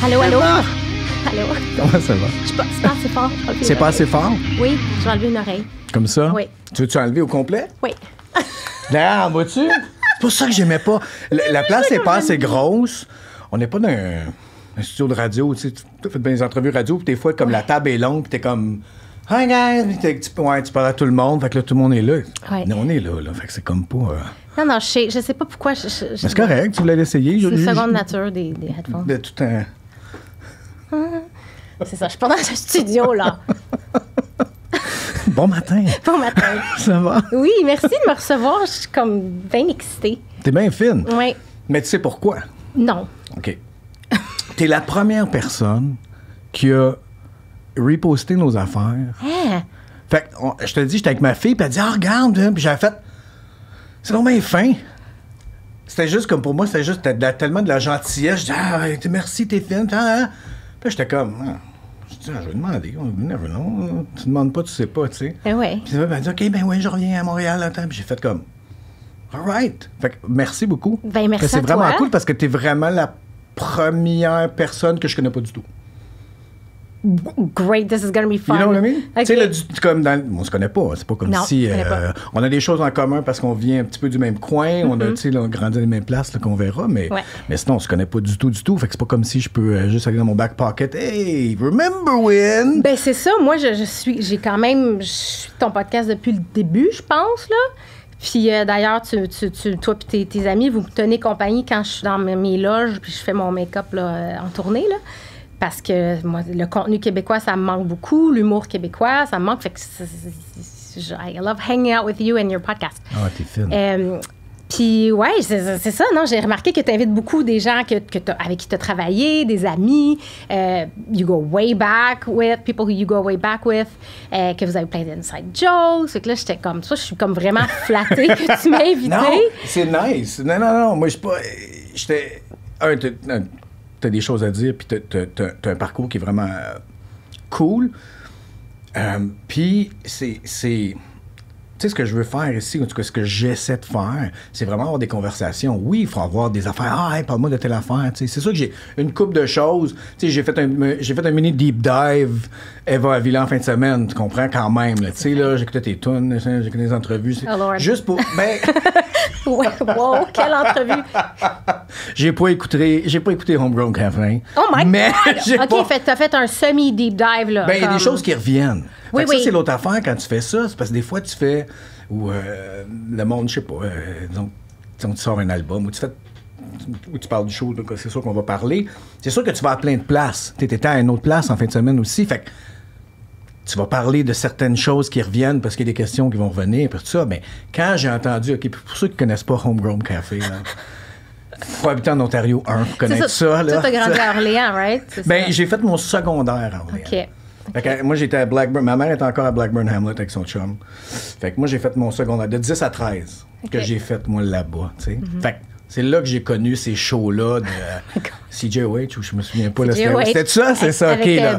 Allô? Allô? Comment ça va? C'est pas assez fort. C'est pas assez fort? Oui, je vais enlever une oreille. Comme ça? Oui. Tu veux-tu enlever au complet? Oui. Là, vois-tu? C'est pour ça que j'aimais pas. La place n'est pas assez grosse. On n'est pas dans un studio de radio. Tu sais, tu fais bien des entrevues radio, puis des fois, comme la table est longue, puis t'es comme... Hi guys! Puis tu parles à tout le monde, fait que là, tout le monde est là. Ouais. Mais on est là, fait que c'est comme pas... Non, je sais pas pourquoi. Mais c'est correct, tu voulais l'essayer. C'est une seconde nature des headphones. De tout un... C'est ça, je suis pas dans un studio, là. Bon matin. Bon matin. Ça va? Oui, merci de me recevoir. Je suis comme bien excitée. T'es bien fine. Oui. Mais tu sais pourquoi? Non. OK. T'es la première personne qui a reposté nos affaires. Hein? Fait que, je te dis, j'étais avec ma fille, puis elle dit, ah, regarde, hein. Puis j'avais fait, c'est donc bien fin. C'était juste comme pour moi, c'était juste tellement de la gentillesse. Je dis, ah, merci, t'es fine. Hein? Puis j'étais comme, je dis, je vais demander, never know. Tu demandes pas, tu sais pas, tu sais. Ben ouais. Puis elle dit, OK, ben oui, je reviens à Montréal. Attends. Puis j'ai fait comme, all right. Fait que merci beaucoup. Ben merci C'est à vraiment toi. cool parce que t'es vraiment la première personne que je connais pas du tout. Great, this is gonna be fun. You know what I mean? Okay. Tu sais, là, comme on se connaît pas. C'est pas comme Non, si on se connaît pas. on a des choses en commun parce qu'on vient un petit peu du même coin. On a, tu sais, là, on grandit dans les mêmes places là, qu'on verra. Mais sinon, on se connaît pas du tout. Fait que c'est pas comme si je peux juste aller dans mon back pocket. Hey, remember when? Ben c'est ça. Moi, je suis ton podcast depuis le début, je pense, là. Puis d'ailleurs, toi et tes amis, vous me tenez compagnie quand je suis dans mes loges puis je fais mon make-up là, en tournée, là. Parce que moi, le contenu québécois, ça me manque beaucoup. L'humour québécois, ça me manque. Fait que I love hanging out with you and your podcast. Ah, t'es fine. Puis, ouais, c'est ça, non? J'ai remarqué que tu invites beaucoup des gens avec qui tu as travaillé, des amis. You go way back with, people who you go way back with, que vous avez plein d'inside jokes. Fait que là, j'étais comme ça, je suis comme vraiment flattée que tu m'as invité. Non, c'est nice. Non. Moi, je suis pas. J'étais. T'as des choses à dire, puis t'as un parcours qui est vraiment cool. Puis, c'est... Tu sais, ce que je veux faire ici, en tout cas, ce que j'essaie de faire, c'est vraiment avoir des conversations. Oui, il faut avoir des affaires. Ah, hey, parle-moi de telle affaire. Tu sais, c'est sûr que j'ai une couple de choses. Tu sais, j'ai fait un mini deep dive Eva Avila en fin de semaine, tu comprends, quand même. Tu sais, là, j'écoutais tes tunes, j'écoutais des entrevues. Oh Lord. Juste pour... Ben... Ouais, wow, quelle entrevue! J'ai pas écouté Homegrown Café. Oh my God! OK, t'as fait un semi-deep dive, là. Ben, il y a des choses qui reviennent. Oui, Ça, c'est l'autre affaire quand tu fais ça. C'est parce que des fois, tu fais... Ou le monde, je sais pas, donc, tu sors un album, ou tu parles du show, donc c'est sûr qu'on va parler. C'est sûr que tu vas à plein de places. Tu étais à une autre place en fin de semaine aussi. Fait que tu vas parler de certaines choses qui reviennent parce qu'il y a des questions qui vont revenir, puis tout ça. Mais quand j'ai entendu, OK, pour ceux qui connaissent pas Homegrown Café, là, faut habiter en Ontario, pour connaître ça. Là. Toi, t'as grandi à Orléans, right? Ben, j'ai fait mon secondaire à Orléans. OK. Fait que, moi, j'étais à Blackburn. Ma mère est encore à Blackburn Hamlet avec son chum. Fait que moi, j'ai fait mon secondaire de 10 à 13 que j'ai fait, moi, là-bas, tu sais. Fait que c'est là que j'ai connu ces shows-là de CJOH, ou je me souviens pas. C'était ça? C'est ça, OK, là.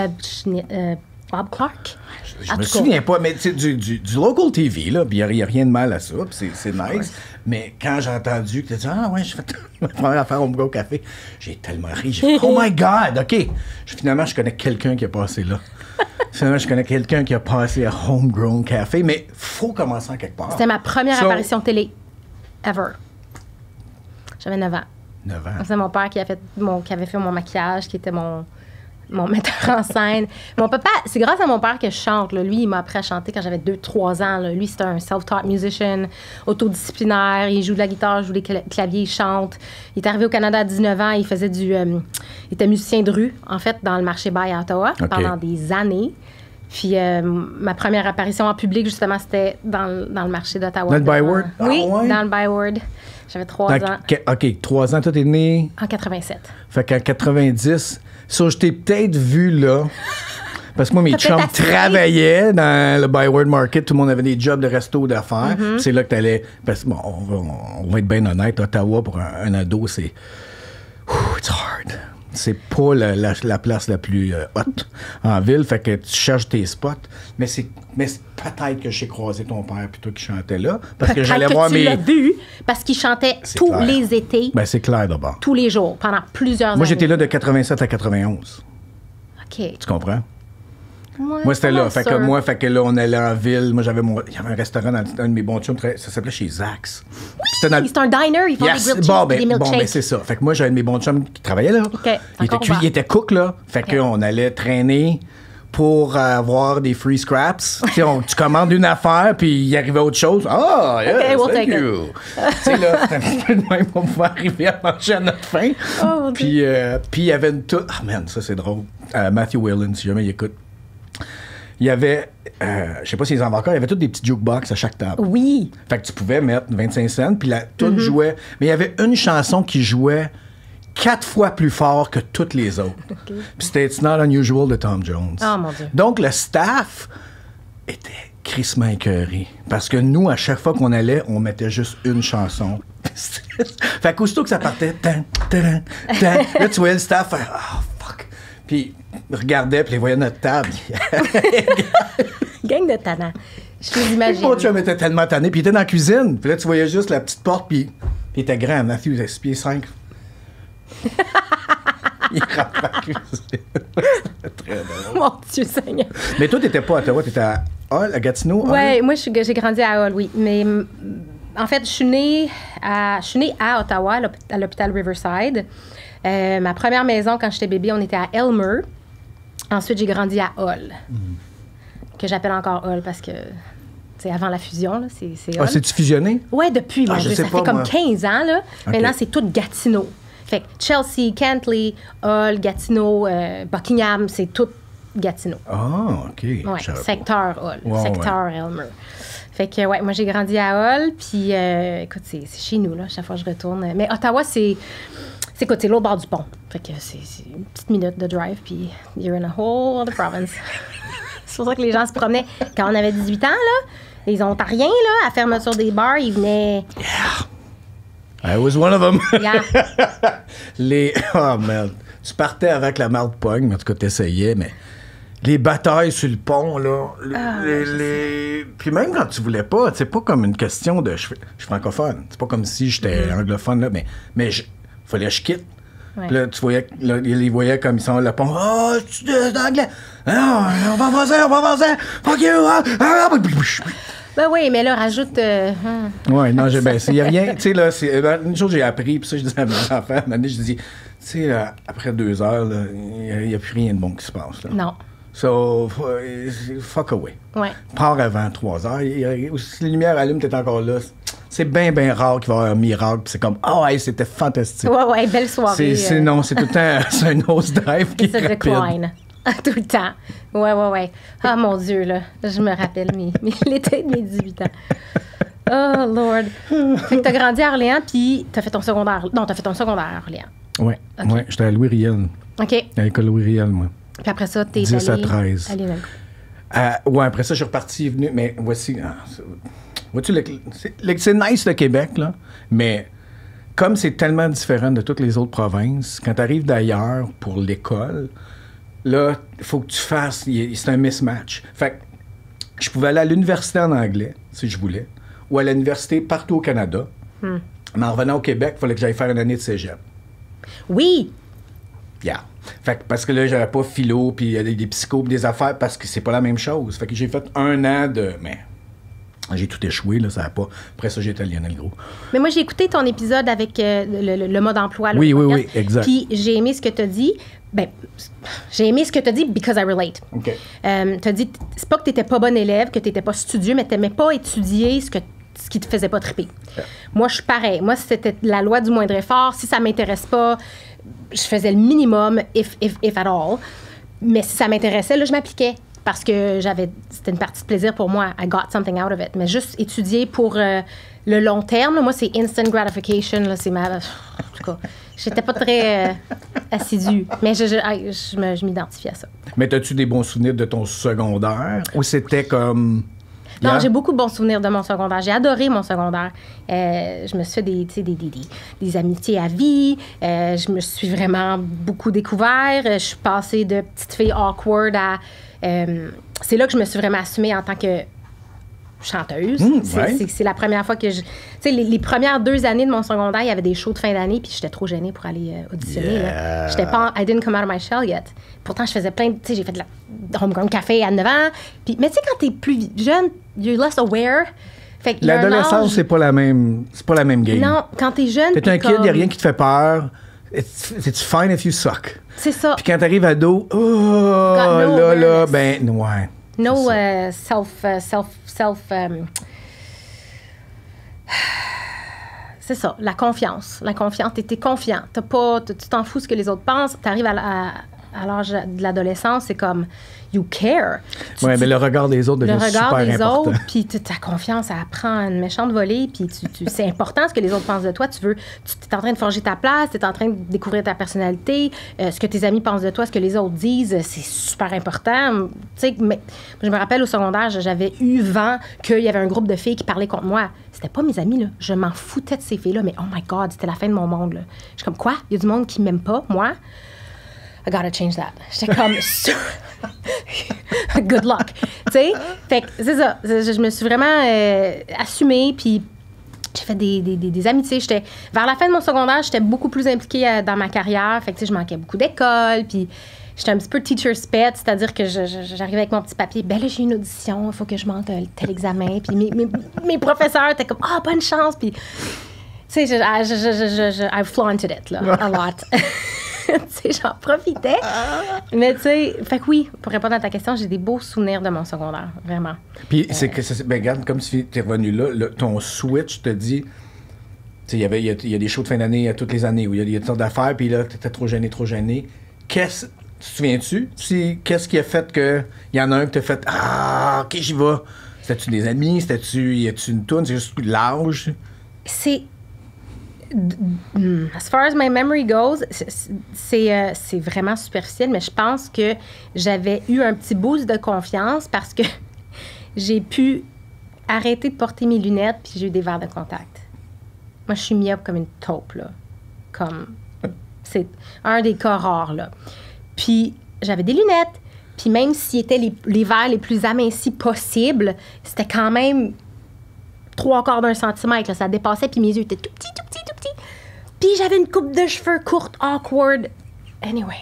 Bob Clark? Je me souviens pas, mais tu sais, du local TV, là, puis il n'y a rien de mal à ça, puis c'est nice. Ouais. Mais quand j'ai entendu que tu as dit, ah ouais, j'ai fait ma première affaire au Homegrown Café, j'ai tellement ri. J'ai fait, oh my God, OK. Finalement, je connais quelqu'un qui a passé là. Finalement, je connais quelqu'un qui a passé à Homegrown Café, mais faut commencer en quelque part. C'était ma première apparition télé ever. J'avais 9 ans. 9 ans. C'est mon père qui avait fait mon maquillage, qui était mon metteur en scène. Mon papa, c'est grâce à mon père que je chante. Là. Lui, il m'a appris à chanter quand j'avais 2-3 ans. Là. Lui, c'était un self-taught musician, autodisciplinaire. Il joue de la guitare, il joue des claviers, il chante. Il est arrivé au Canada à 19 ans. Il faisait il était musicien de rue, en fait, dans le marché Bail à Ottawa pendant des années. Puis ma première apparition en public, justement, c'était dans le marché d'Ottawa. Dans le Byward? Oui, dans le Byward. J'avais 3 ans. OK, 3 ans, toi, t'es né? En 87. Fait qu'en 90... Ça, je t'ai peut-être vu là. Parce que moi, mes chums travaillaient dans le Byward Market. Tout le monde avait des jobs de resto d'affaires. C'est là que t'allais. Parce que, bon, on va être bien honnête, Ottawa, pour un ado, c'est. It's hard. c'est pas la place la plus haute en ville. Fait que tu cherches tes spots. Mais peut-être que j'ai croisé ton père puis toi qui chantais là. Parce que j'allais voir tu l'as vu parce qu'il chantait tous clair. les étés. Ben, c'est clair d'abord. Tous les jours, pendant plusieurs années. Moi, j'étais là de 87 à 91. OK. Tu comprends? Ouais, Moi, c'était là. Fait que sûr. là, on allait en ville. Moi, il y avait un restaurant dans un de mes bons chums. Ça s'appelait chez Zax. C'est un diner. Ils font des grilled cheese et des milkshakes. C'est ça. Fait que moi, j'avais un de mes bons chums qui travaillait là. OK. Il était cook, là. Fait qu'on allait traîner pour avoir des free scraps. Tu commandes une affaire, puis il arrivait autre chose. Ah, yeah, we'll thank take you. Tu sais, là, c'était un petit peu de même pour pouvoir arriver à manger à notre faim. Oh, puis il y avait une toute... Ah, man, ça, c'est drôle. Matthew Whalen, si jamais il écoute. Il y avait, je sais pas s'ils en ont encore, il y avait toutes des petits jukebox à chaque table. Oui. Fait que tu pouvais mettre 25 cents, puis la tune jouait. Mais il y avait une chanson qui jouait 4 fois plus fort que toutes les autres. Okay. Puis c'était It's Not Unusual de Tom Jones. Oh mon Dieu. Donc le staff était crissement écœuré. Parce que nous, à chaque fois qu'on allait, on mettait juste une chanson. Fait qu'aussitôt que ça partait, là, tu voyais le staff faire oh fuck. Puis regardait, puis les voyait notre table. Gang de tannants. Je les imagine. Mon chum était tellement tanné, puis il était dans la cuisine. Puis là, tu voyais juste la petite porte, puis il était grand. Matthew, il était 6 pieds 5. Il rentre dans la cuisine. C'était très drôle. Mon Dieu Seigneur. Mais toi, t'étais pas à Ottawa, t'étais à Hull, à Gatineau? Oui, moi, j'ai grandi à Hull, oui. Mais en fait, je suis née à Ottawa, à l'hôpital Riverside. Ma première maison, quand j'étais bébé, on était à Elmer. Ensuite, j'ai grandi à Hull, que j'appelle encore Hull parce que c'est avant la fusion, là, c'est Hull. Ah, c'est-tu fusionné? Oui, depuis, mon Dieu, ça fait comme 15 ans, là. Okay. Maintenant, c'est tout Gatineau. Fait que Chelsea, Kentley, Hull, Gatineau, Buckingham, c'est tout Gatineau. Ah, OK. Oui, secteur Hull, wow, secteur Elmer. Fait que, ouais, moi, j'ai grandi à Hull, puis, écoute, c'est chez nous, là, chaque fois que je retourne. Mais Ottawa, c'est l'autre bord du pont. Fait que c'est une petite minute de drive, puis you're in a whole other province. C'est pour ça que les gens se promenaient. Quand on avait 18 ans, là, les Ontariens, là, à fermeture des bars, ils venaient... Yeah. I was one of them. Yeah. Oh, merde. Tu partais avec la marde pogne, mais en tout cas, t'essayais, mais... Les batailles sur le pont, là. Puis même quand tu voulais pas, c'est pas comme une question de... Je suis francophone. C'est pas comme si j'étais anglophone, là, mais fallait que je quitte. Ouais. Puis là, tu voyais, là, ils les voyaient comme ils sont le pont. Oh, tu es anglais. Non, on va avancer. Fuck you. Ben oui, mais là, rajoute... Ouais, non, il n'y a rien. Tu sais, là, une chose que j'ai appris, puis ça, je disais à mes enfants, à un moment donné, je dis, tu sais, après 2 heures, il n'y a plus rien de bon qui se passe. Là. Non. So, fuck away. Ouais. Pars avant 3 heures. Si les lumières allument, t'es encore là. C'est bien, bien rare qu'il va y avoir un miracle. Puis c'est comme, hey, c'était fantastique. Ouais, belle soirée. Non, c'est tout le temps c'est un nose dive qui est rapide. Decline. Tout le temps. Ouais. Ah, mon Dieu, là. Je me rappelle l'été de mes 18 ans. Oh, Lord. Fait que t'as grandi à Orléans, puis t'as fait ton secondaire. Non, t'as fait ton secondaire à Orléans. Oui, okay. Ouais, j'étais à Louis Riel. OK. À l'école Louis Riel, moi. Puis après ça, t'es 10 allé... à 13. Ouais, après ça, je suis reparti, venu... Mais voici... vois-tu, c'est nice, le Québec, là, mais comme c'est tellement différent de toutes les autres provinces, quand tu arrives d'ailleurs pour l'école, là, il faut que tu fasses... C'est un mismatch. Fait que je pouvais aller à l'université en anglais, si je voulais, ou à l'université partout au Canada. Mais en revenant au Québec, il fallait que j'aille faire une année de cégep. Oui! Yeah. Fait que parce que là, j'avais pas philo, puis des psychos, puis des affaires, parce que c'est pas la même chose. Fait que j'ai fait 1 an de... Mais j'ai tout échoué, là, ça n'a pas... Après ça, j'ai été à Lionel Gros. Mais moi, j'ai écouté ton épisode avec le mode emploi. Là, oui, exact. Puis j'ai aimé ce que tu as dit. Ben, j'ai aimé ce que tu as dit because I relate. OK. Tu as dit, c'est pas que tu n'étais pas bon élève, que tu n'étais pas studieux, mais tu n'aimais pas étudier ce qui te faisait pas triper. Yeah. Moi, je suis pareil. Moi, c'était la loi du moindre effort. Si ça m'intéresse pas, je faisais le minimum, if at all. Mais si ça m'intéressait, là, je m'appliquais. Parce que c'était une partie de plaisir pour moi. I got something out of it. Mais juste étudier pour le long terme, là, moi, c'est instant gratification. Là, c'est ma... En tout cas, j'étais pas très assidue. Mais je m'identifie à ça. Mais as-tu des bons souvenirs de ton secondaire? Ou c'était comme... Non, Yeah. j'ai beaucoup de bons souvenirs de mon secondaire. J'ai adoré mon secondaire. Je me suis fait des amitiés à vie. Je me suis vraiment beaucoup découvert. Je suis passée de petite fille awkward à... c'est là que je me suis vraiment assumée en tant que chanteuse. Ouais. C'est la première fois que je... Tu sais, les premières 2 années de mon secondaire, il y avait des shows de fin d'année, puis j'étais trop gênée pour aller auditionner. Yeah. Là. J'étais pas... I didn't come out of my shell yet. Pourtant, je faisais plein de... Tu sais, j'ai fait de la homegrown café à 9 ans. Puis, mais tu sais, quand t'es plus jeune, you're less aware. Fait qu'il y a un L'adolescence, âge- c'est pas la même game. Non, quand t'es jeune... T'es un puis kid, comme- y a rien qui te fait peur. It's fine if you suck. C'est ça. Puis quand t'arrives ado, no là, awareness. ben, ouais. No c'est ça. C'est ça, la confiance. La confiance, t'es confiant. Tu t'en fous ce que les autres pensent. T'arrives à l'âge de l'adolescence, c'est comme, you care. Ouais, mais le regard des autres Le devient regard super des important. autres, puis ta confiance, elle prend une méchante volée, puis c'est important ce que les autres pensent de toi. Tu es en train de forger ta place, tu es en train de découvrir ta personnalité, ce que tes amis pensent de toi, ce que les autres disent, c'est super important. Tu sais, mais je me rappelle au secondaire, j'avais eu vent qu'il y avait un groupe de filles qui parlaient contre moi. C'était pas mes amis, là. Je m'en foutais de ces filles-là, mais oh my God, c'était la fin de mon monde, là. Je suis comme, quoi? Il y a du monde qui m'aime pas, moi? I gotta change that. J'étais comme, good luck. Tu sais? Fait que c'est ça. Je me suis vraiment assumée, puis j'ai fait des amitiés. Vers la fin de mon secondaire, j'étais beaucoup plus impliquée dans ma carrière. Fait que, tu sais, je manquais beaucoup d'école, puis j'étais un petit peu teacher's pet, c'est-à-dire que j'arrivais avec mon petit papier. Ben là, j'ai une audition, il faut que je monte tel examen. Puis mes professeurs étaient comme, ah, bonne chance. Puis, tu sais, I flaunted it, là, a lot. Tu sais, j'en profitais. Mais tu sais, fait que oui, pour répondre à ta question, j'ai des beaux souvenirs de mon secondaire, vraiment. Puis c'est que, ben regarde, comme tu es revenu là, ton switch te dit, tu sais, il y a des shows de fin d'année à toutes les années où il y a des sortes d'affaires, puis là, t'étais trop gêné. Tu te souviens-tu? Qu'est-ce qui a fait que, il y en a un que t'as fait, ah, ok, j'y vais. C'était-tu des amis? Y a-tu une toune? C'est juste l'âge? C'est... As far as my memory goes, c'est vraiment superficiel, mais je pense que j'avais eu un petit boost de confiance parce que j'ai pu arrêter de porter mes lunettes puis j'ai eu des verres de contact. Moi, je suis myope comme une taupe, là. C'est un des cas rares, là. Puis, j'avais des lunettes. Puis même s'ils étaient les verres les plus amincis possibles, c'était quand même 3/4 d'un centimètre, là, ça dépassait, puis mes yeux étaient tout petits. Puis j'avais une coupe de cheveux courte, awkward. Anyway.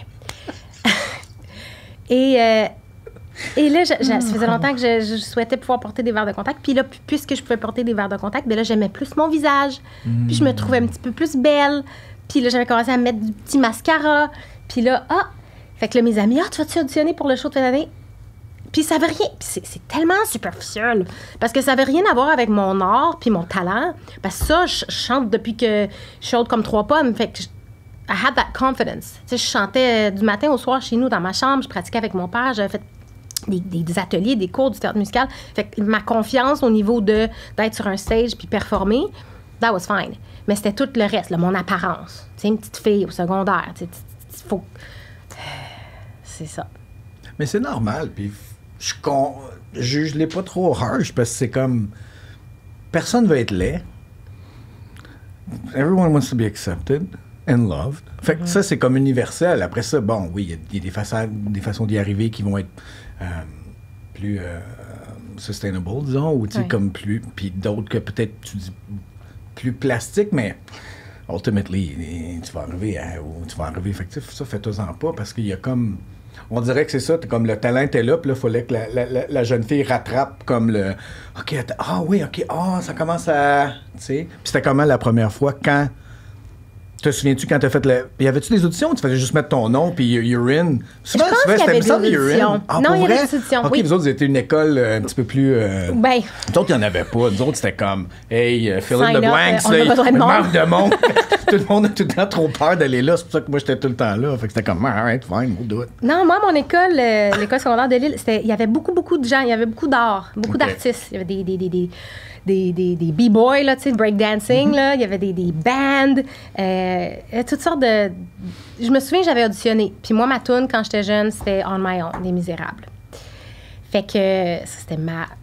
Et là, ça faisait longtemps que je souhaitais pouvoir porter des verres de contact. Puis là, puisque je pouvais porter des verres de contact, bien là, j'aimais plus mon visage. Puis je me trouvais un petit peu plus belle. Puis là, j'avais commencé à mettre du petit mascara. Puis là, fait que là, mes amis, tu vas-tu auditionner pour le show de fin d'année? Puis ça veut rien... C'est tellement superficiel. Parce que ça veut rien à voir avec mon art puis mon talent. Parce que ça, je chante depuis que je suis haute comme 3 pommes. Fait que I had that confidence. Tu sais, je chantais du matin au soir chez nous dans ma chambre. Je pratiquais avec mon père. J'avais fait des ateliers, des cours du théâtre musical. Fait que ma confiance au niveau d'être sur un stage puis performer, that was fine. Mais c'était tout le reste, là, mon apparence. Tu sais, une petite fille au secondaire. Tu sais, faut... C'est ça. Mais c'est normal, puis je juge-les pas trop harsh, parce que c'est comme... Personne veut être laid. Everyone wants to be accepted and loved. Fait que ça, c'est comme universel. Après ça, bon, oui, il y a des façons d'y arriver qui vont être plus sustainable, disons, ou tu sais, comme plus... Puis d'autres que peut-être, tu dis, plus plastiques, mais... Ultimately, tu vas arriver Fait que ça, fais-toi-en pas, parce qu'il y a comme... On dirait que c'est ça, comme le talent était là, puis là, il fallait que la jeune fille rattrape comme le... OK, ça commence à... Tu sais, puis c'était comment la première fois, quand... Te souviens-tu quand t'as fait le... Y avait-tu des auditions ou tu faisais juste mettre ton nom puis you're in? Souvent, je pense qu'il y avait des auditions. Non, il y avait des auditions, OK, vous autres, vous étiez une école un petit peu plus... Ben... Nous autres, il n'y en avait pas. Nous autres, c'était comme, hey, fill in the blanks, on a besoin de manque de monde. Tout le monde a tout le temps trop peur d'aller là. C'est pour ça que moi, j'étais tout le temps là. Fait que c'était comme, all right, fine, we'll do it. Non, moi, mon école, l'école secondaire de Lille, il y avait beaucoup de gens. Il y avait beaucoup d'art, beaucoup d'artistes. Il y avait des b-boys, là, tu sais, breakdancing, là. Il y avait des bands, toutes sortes de... Je me souviens, j'avais auditionné. Puis moi, ma toune, quand j'étais jeune, c'était On My Own, des Misérables. Fait que ça, c'était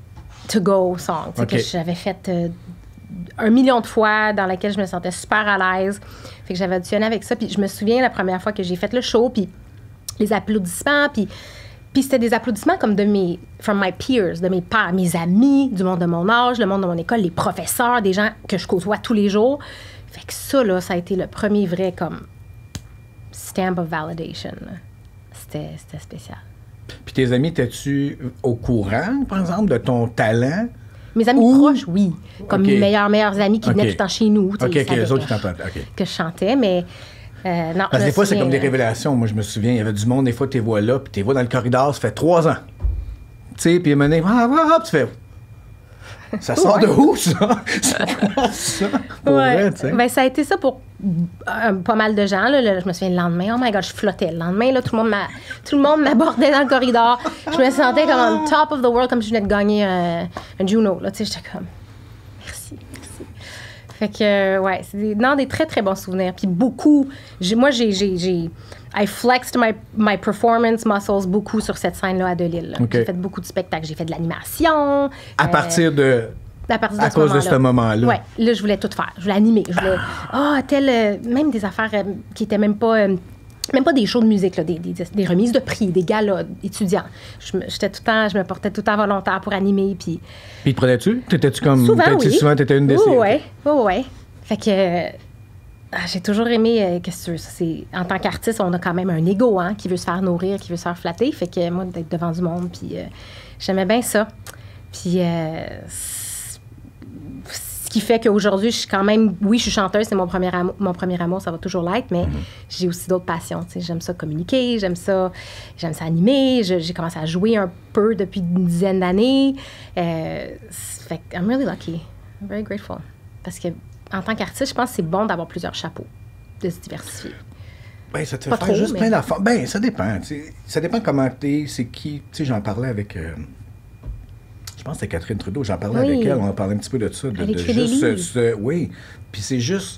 to-go song, que j'avais fait 1 million de fois, dans laquelle je me sentais super à l'aise. Fait que j'avais auditionné avec ça. Puis je me souviens la première fois que j'ai fait le show, puis les applaudissements, puis c'était des applaudissements comme from my peers, de mes pairs, mes amis, du monde de mon âge, le monde de mon école, les professeurs, des gens que je côtoie tous les jours. Fait que ça, là, ça a été le premier vrai, comme, stamp of validation. C'était spécial. Puis tes amis, étais-tu au courant, par exemple, de ton talent? Mes amis proches, oui. Comme mes meilleurs amis qui venaient tout le temps chez nous. Les autres qui t'entendent. Que je chantais, mais non. Parce que des fois, c'est comme des révélations. Moi, je me souviens, il y avait du monde, des fois, tu les vois là, puis tu les vois dans le corridor, ça fait 3 ans. Tu sais, puis il m'a dit, tu fais... Ça sort de où, ça? Ça, pour vrai, tu sais. Ben, ça a été ça pour pas mal de gens. Là. Je me souviens le lendemain, oh my God, je flottais. Le lendemain, là, tout le monde m'abordait dans le corridor. Je me sentais comme on top of the world, comme si je venais de gagner un Juno. Tu sais, j'étais comme, merci. Fait que, ouais, c'est des très, très bons souvenirs. Puis beaucoup, I flexed my performance muscles beaucoup sur cette scène-là à Delisle. J'ai fait beaucoup de spectacles. J'ai fait de l'animation. À partir de cause de ce moment-là. Oui, là, je voulais tout faire. Je voulais animer. Je voulais, même des affaires qui étaient même pas des shows de musique, là, des remises de prix, des galas étudiants. Je me portais tout le temps volontaire pour animer. Puis te prenais-tu? T'étais-tu comme... Souvent, oui. Souvent, t'étais une des séries? Oui. Fait que... j'ai toujours aimé, qu'est-ce que c'est, en tant qu'artiste, on a quand même un ego, hein, qui veut se faire nourrir, qui veut se faire flatter. Fait que moi, d'être devant du monde, puis j'aimais bien ça. Puis ce qui fait qu'aujourd'hui, je suis quand même, oui, je suis chanteuse, c'est mon premier amour, ça va toujours l'être, mais j'ai aussi d'autres passions. Tu sais, j'aime ça communiquer, j'aime ça animer. J'ai commencé à jouer un peu depuis une dizaine d'années. Fait que I'm really lucky, I'm very grateful, parce que en tant qu'artiste, je pense que c'est bon d'avoir plusieurs chapeaux, de se diversifier. Bien, ça te fait juste plein d'affaires. Bien, ça dépend. Ça dépend comment t'es, c'est qui. Tu sais, j'en parlais avec... je pense que c'était Catherine Trudeau. J'en parlais avec elle. On a parlé un petit peu de ça. De juste oui. Puis c'est juste...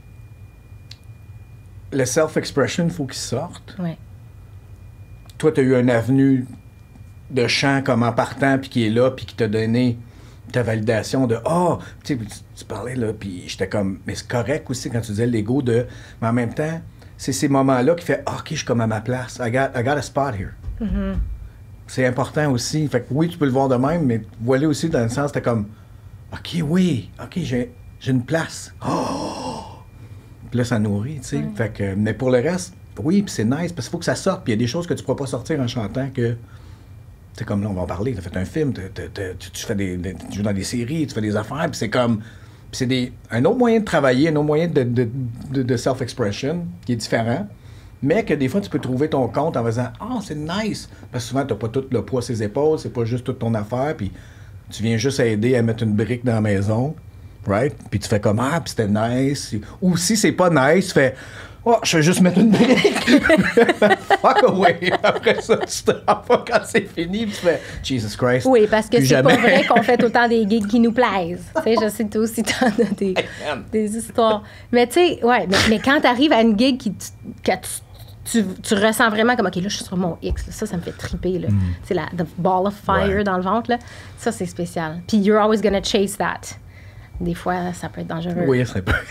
Le self-expression, il faut qu'il sorte. Oui. Toi, tu as eu un avenue de chant comme en partant, puis qui est là, puis qui t'a donné ta validation de tu parlais là, puis j'étais comme, mais c'est correct aussi quand tu disais l'ego de, mais en même temps, c'est ces moments-là qui fait, OK, je suis comme à ma place, I got a spot here. Mm-hmm. C'est important aussi. Fait que oui, tu peux le voir de même, mais voilà aussi dans le sens, t'es comme, OK, j'ai une place. Puis là, ça nourrit, tu sais. Fait que, mais pour le reste, oui, puis c'est nice, parce qu'il faut que ça sorte, puis il y a des choses que tu pourras pas sortir en chantant que. C'est comme là, on va en parler. Tu as fait un film, tu joues dans des séries, tu fais des affaires, puis c'est comme. Puis c'est un autre moyen de travailler, un autre moyen de self-expression qui est différent, mais que des fois, tu peux trouver ton compte en faisant c'est nice. Parce que souvent, tu n'as pas tout le poids à ses épaules, c'est pas juste toute ton affaire, puis tu viens juste aider à mettre une brique dans la maison, right? Puis tu fais comme puis c'était nice. Ou si c'est pas nice, tu fais. Je vais juste mettre une brique. Fuck away. Après ça, tu te rends pas quand c'est fini. Puis tu fais Jesus Christ. Oui, parce que c'est pas vrai qu'on fait autant des gigs qui nous plaisent. Tu sais, je sais que toi aussi, t'en as des histoires. Mais tu sais, mais quand t'arrives à une gig que tu ressens vraiment comme, OK, là, je suis sur mon X. Là. Ça me fait triper. Là. C'est the ball of fire dans le ventre. Là. Ça, c'est spécial. Puis you're always gonna chase that. Des fois, ça peut être dangereux. Oui, ça peut.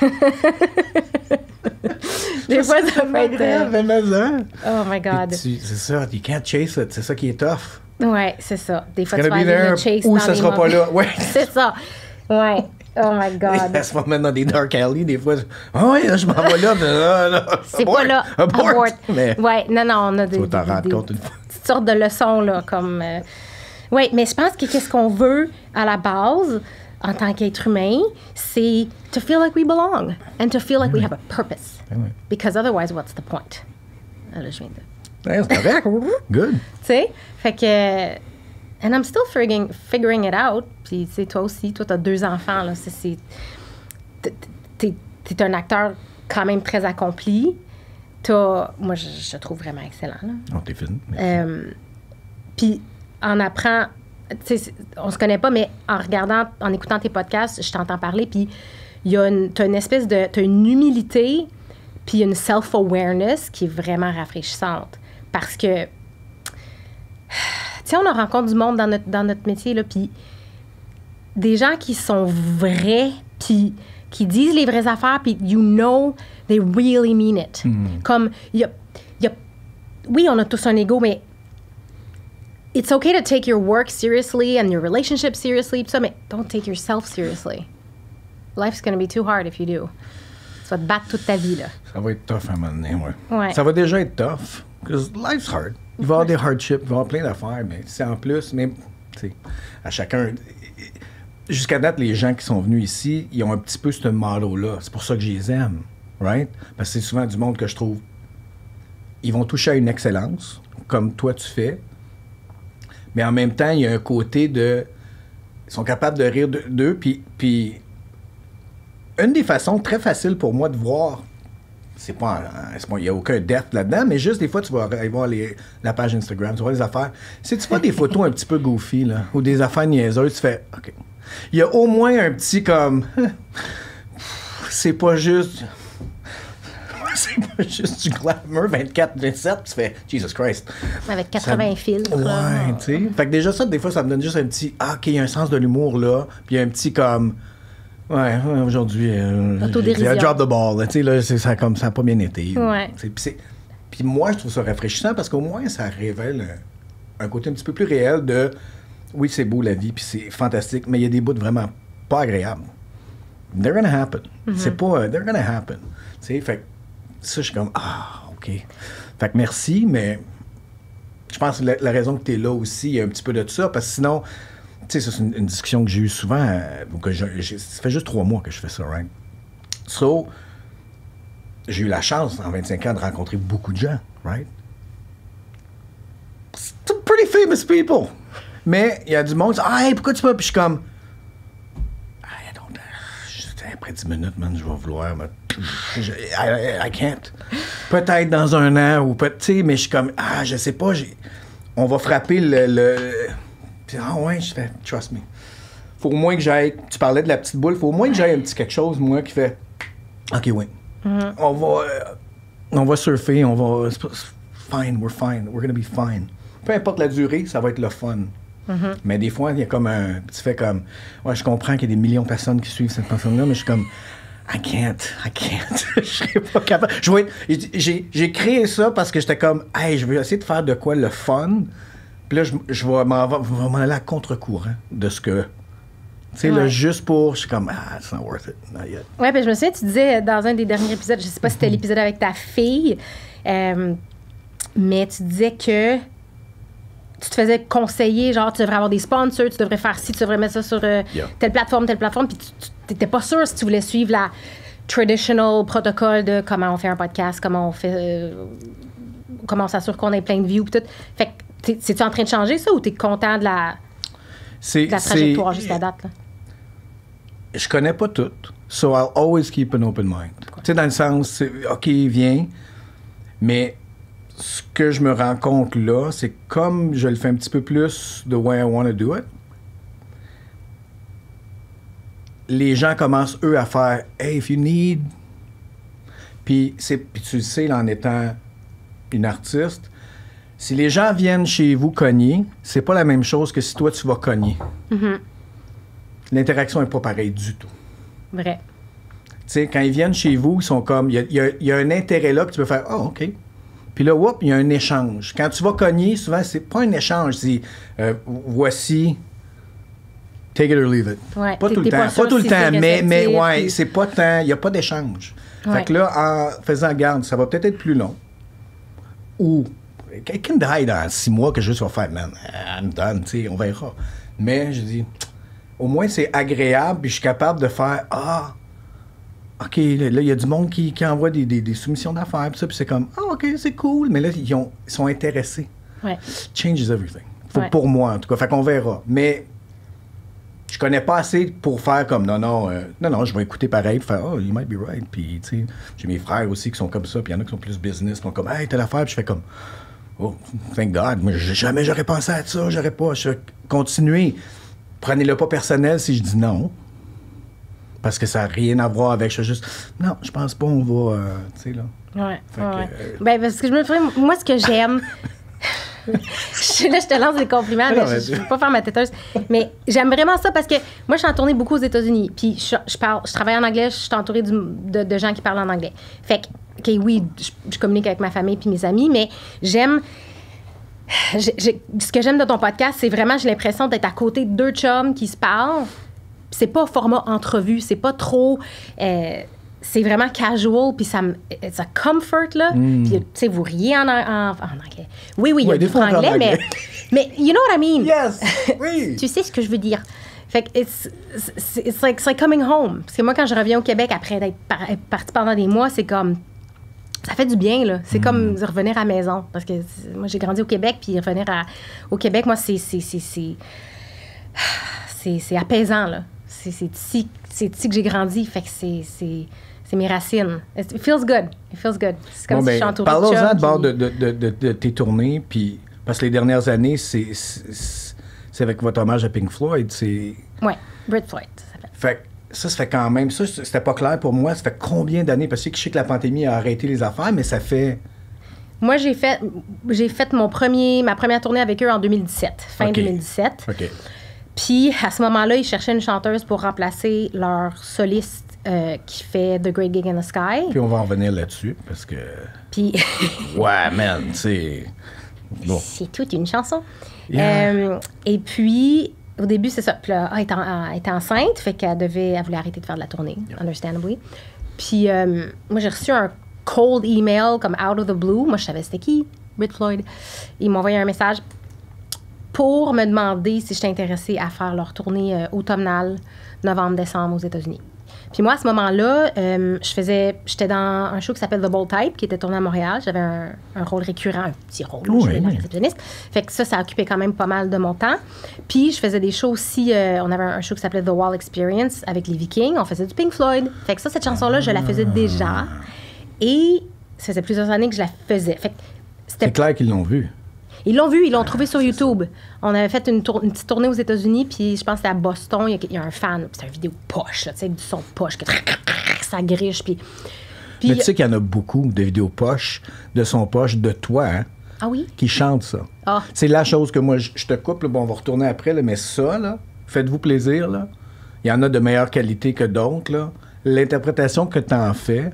Des fois, ça peut être... Oh my God. C'est ça, you can't chase it. C'est ça qui est tough. Ouais, c'est ça. Des fois, tu vas aller le chase ou ça sera pas là. Ouais. C'est ça. Ouais. Oh my God. Ça se va mettre dans des dark alleys, des fois. Là, je m'en vais là. C'est pas là. Abort. Mais ouais, non, on a des petites sortes de leçons, là, comme... Oui, mais je pense que qu'est-ce qu'on veut, à la base, en tant qu'être humain, c'est to feel like we belong and to feel like we have a purpose. Because otherwise, what's the point? Là, je viens de... c'est correct. Good. Tu sais? Fait que... And I'm still figuring it out. Puis, tu sais, toi aussi, toi, t'as 2 enfants, là. T'es un acteur quand même très accompli. Moi, je te trouve vraiment excellent, là. Oh, t'es fine. Puis, on apprend... Tu sais, on se connaît pas, mais en écoutant tes podcasts, je t'entends parler, puis t'as une espèce de... T'as une humilité, puis une self-awareness qui est vraiment rafraîchissante. Parce que... Tu sais, on rencontre du monde dans notre métier, là, puis des gens qui sont vrais, puis qui disent les vraies affaires, puis you know they really mean it. Comme, oui, on a tous un ego, mais it's okay to take your work seriously and your relationship seriously, pis ça, mais don't take yourself seriously. Life's gonna be too hard if you do. Tu vas te battre toute ta vie, là. Ça va être tough à un moment donné, Ouais. Ça va déjà être tough, because life's hard. Il va y avoir des hardships, il va y avoir plein d'affaires, mais c'est en plus, mais, tu sais, à chacun... Jusqu'à date, les gens qui sont venus ici, ils ont un petit peu ce motto-là. C'est pour ça que je les aime, right? Parce que c'est souvent du monde que je trouve... Ils vont toucher à une excellence, comme toi tu fais, mais en même temps, il y a un côté de... Ils sont capables de rire d'eux, puis une des façons très faciles pour moi de voir, il n'y a aucun depth là-dedans, mais juste des fois, tu vas aller voir la page Instagram, tu vois les affaires. Si tu vois des photos un petit peu goofy, là, ou des affaires niaiseuses, tu fais, OK. Il y a au moins un petit comme... c'est pas juste... C'est pas juste du glamour 24-27, tu fais Jesus Christ. Avec 80 filtres. Ouais, tu sais. Fait que déjà ça, des fois, ça me donne juste un petit OK, il y a un sens de l'humour là, puis il y a un petit comme ouais, aujourd'hui I drop the ball, tu sais là, ça comme ça a pas bien été. Ouais. Puis moi, je trouve ça rafraîchissant parce qu'au moins ça révèle un côté un petit peu plus réel de oui, c'est beau la vie, puis c'est fantastique, mais il y a des bouts vraiment pas agréables. They're gonna happen. C'est pas they're gonna happen. Tu sais, fait ça, je suis comme, OK. Fait que merci, mais je pense que la raison que tu es là aussi, il y a un petit peu de ça, parce que sinon, tu sais, ça, c'est une discussion que j'ai eue souvent, ça fait juste 3 mois que je fais ça, right? So, j'ai eu la chance, en 25 ans, de rencontrer beaucoup de gens, right? Some pretty famous people. Mais il y a du monde qui dit, hey, pourquoi tu peux? Puis je suis comme, après 10 minutes, man, je vais vouloir, mais I can't. Peut-être dans un an, ou peut-être, tu sais, mais je suis comme, je sais pas, on va frapper Puis, ouais, je fais, trust me. Faut au moins que j'aille, tu parlais de la petite boule, faut au moins que j'aille un petit quelque chose, moi, qui fait, OK, oui. On va surfer, fine, we're gonna be fine. Peu importe la durée, ça va être le fun. Mais des fois, il y a comme tu fais comme, ouais, je comprends qu'il y a des millions de personnes qui suivent cette personne-là, mais je suis comme, I can't. Je serais pas capable. J'ai créé ça parce que j'étais comme, hey, je veux essayer de faire de quoi le fun. Puis là, je vais m'en aller à contre-courant de ce que. Tu sais, là, juste pour. Je suis comme, it's not worth it, not yet. Ouais, puis je me souviens, tu disais dans un des derniers épisodes, je sais pas si c'était l'épisode avec ta fille, mais tu disais que tu te faisais conseiller, genre, tu devrais avoir des sponsors, tu devrais faire ci, tu devrais mettre ça sur telle plateforme, puis tu n'étais pas sûr si tu voulais suivre la traditional protocole de comment on fait un podcast, comment on fait, comment on s'assure qu'on ait plein de views, puis tout. Fait que, c'est-tu en train de changer ça ou t'es content de la trajectoire jusqu'à date, là? Je connais pas tout, so I'll always keep an open mind. Tu sais, dans le sens, OK, viens, mais ce que je me rends compte là, c'est comme je le fais un petit peu plus the way I want to do it, les gens commencent, eux, à faire « Hey, if you need... » Puis tu le sais, là, en étant une artiste, si les gens viennent chez vous cogner, c'est pas la même chose que si toi, tu vas cogner. L'interaction est pas pareille du tout. Vrai. Tu sais, quand ils viennent chez vous, ils sont comme... Il y a un intérêt là que tu peux faire « Oh, OK. » Puis là, whoop, il y a un échange. Quand tu vas cogner, souvent, c'est pas un échange. C'est voici, take it or leave it. Ouais, pas tout le temps. Pas tout le temps, mais ouais, puis... c'est pas tant. Il n'y a pas d'échange. Fait que là, en faisant garde, ça va peut-être être plus long. Ou, quelqu'un die dans 6 mois que juste va faire, man, I'm done, tu sais, on verra. Mais je dis, au moins, c'est agréable, puis je suis capable de faire, OK, là, il y a du monde qui envoie des soumissions d'affaires, puis ça, puis c'est comme, OK, c'est cool. Mais là, ils sont intéressés. Ouais. Changes everything. Pour moi, en tout cas. Fait qu'on verra. Mais je connais pas assez pour faire comme, non, je vais écouter pareil, puis faire, you might be right. Puis, tu sais, j'ai mes frères aussi qui sont comme ça, puis il y en a qui sont plus business, puis comme, hey, telle affaire, puis je fais comme, oh, thank God. Moi, jamais j'aurais pensé à ça, je vais continuer. Prenez-le pas personnel si je dis non. Parce que ça n'a rien à voir avec... Non, je pense pas, on va... tu sais, là. Ouais. Ben, parce que je me fais... Moi, ce que j'aime... je te lance des compliments, mais je ne veux pas faire ma têteuse. Mais j'aime vraiment ça parce que moi, je suis en tournée beaucoup aux États-Unis. Puis je travaille en anglais, je suis entourée de gens qui parlent en anglais. Fait que, OK, oui, je communique avec ma famille puis mes amis, mais j'aime... ce que j'aime de ton podcast, c'est vraiment, j'ai l'impression d'être à côté de deux chums qui se parlent. C'est pas format entrevue, c'est pas trop... c'est vraiment casual, puis ça me... It's a comfort, là. Puis, tu sais, vous riez en anglais. Oui, il y a du franglais, mais you know what I mean? Yes! Oui! Tu sais ce que je veux dire. Fait que it's like coming home. Parce que moi, quand je reviens au Québec, après d'être partie pendant des mois, c'est comme... Ça fait du bien, là. C'est comme revenir à la maison. Parce que moi, j'ai grandi au Québec, puis revenir au Québec, moi, c'est apaisant, là. C'est ici que j'ai grandi. Fait que c'est mes racines. It feels good. It feels good. C'est comme si je suis entourée de chums. Parlons-en de bord de tes tournées, puis... Parce que les dernières années, c'est avec votre hommage à Pink Floyd. Oui, Brit Floyd, ça s'appelle. Ça fait quand même... Ça, c'était pas clair pour moi. Ça fait combien d'années? Parce que je sais que la pandémie a arrêté les affaires, mais ça fait... Moi, j'ai fait ma première tournée avec eux en 2017, fin 2017. OK. Puis, à ce moment-là, ils cherchaient une chanteuse pour remplacer leur soliste qui fait The Great Gig in the Sky. Puis, on va en revenir là-dessus, parce que... Puis... ouais, man, c'est... Bon. C'est toute une chanson. Yeah. Et puis... Au début, c'est ça. Puis là, elle était enceinte, fait qu'elle voulait arrêter de faire de la tournée, understandably. Puis moi, j'ai reçu un cold email comme out of the blue. Moi, je savais c'était qui, Brit Floyd. Ils m'ont envoyé un message pour me demander si j'étais intéressée à faire leur tournée automnale, novembre-décembre aux États-Unis. Puis moi, à ce moment-là, j'étais dans un show qui s'appelle The Bold Type, qui était tourné à Montréal. J'avais un rôle récurrent, un petit rôle, je suis la réceptionniste. Fait que ça occupait quand même pas mal de mon temps. Puis je faisais des shows aussi, on avait un show qui s'appelait The Wall Experience avec les Vikings. On faisait du Pink Floyd. Fait que cette chanson-là, je la faisais déjà. Et ça faisait plusieurs années que je la faisais. Fait que c'est clair qu'ils l'ont vu. Ils l'ont vu, ils l'ont trouvé sur YouTube. On avait fait une petite tournée aux États-Unis, puis je pense que c'était à Boston. Il y a un fan, puis c'est une vidéo poche, tu sais, du son poche, que ça griche, puis... Mais tu sais qu'il y en a beaucoup de vidéos poche, de son poche, de toi, hein, ah oui? Qui chantent ça. Ah. C'est la chose que moi, je te coupe, là, bon, on va retourner après, là, mais ça, là, faites-vous plaisir, là. Il y en a de meilleure qualité que d'autres, là. L'interprétation que tu en fais,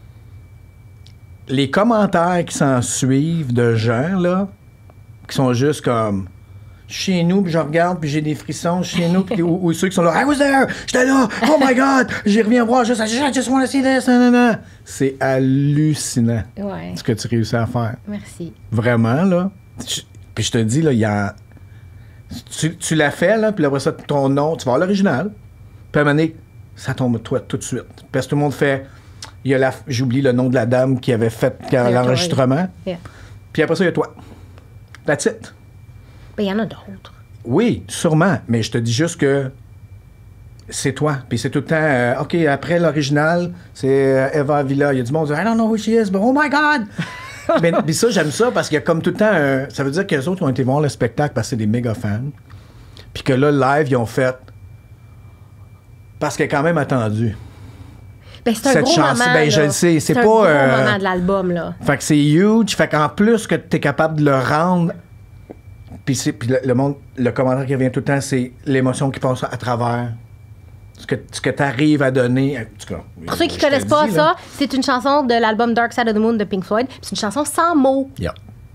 les commentaires qui s'en suivent de gens, là, qui sont juste comme chez nous, puis je regarde, puis j'ai des frissons chez nous, puis ou ceux qui sont là, I was there, j'étais là, oh my God, j'y reviens voir, I just want to see this, nanana. C'est hallucinant ce que tu réussis à faire. Merci. Vraiment, là. Puis je te dis, là, tu l'as fait, là, puis après ça, ton nom, tu vas voir l'original, puis à un moment donné, ça tombe toi tout de suite. Parce que tout le monde fait, j'oublie le nom de la dame qui avait fait l'enregistrement, puis après ça, il y a toi. That's it. Ben, il y en a d'autres. Oui, sûrement. Mais je te dis juste que c'est toi. Puis c'est tout le temps... OK, après l'original, c'est Eva Avila. Il y a du monde qui dit « I don't know who she is, but oh my God! » Puis ça, j'aime ça parce qu'il y a comme tout le temps... ça veut dire que les autres ont été voir le spectacle parce que c'est des méga fans. Puis que là, live, ils ont fait... Parce qu'elle est quand même attendue. Ben, c'est un gros moment, ben, je le sais, c'est pas... un gros moment de l'album, là. Fait que c'est huge. Fait qu'en plus que tu es capable de le rendre... Puis le monde, le commentaire qui revient tout le temps, c'est l'émotion qui passe à travers. Ce que tu arrives à donner. En tout cas, pour ceux qui ne connaissent pas ça, c'est une chanson de l'album Dark Side of the Moon de Pink Floyd. C'est une chanson sans mots. Yeah.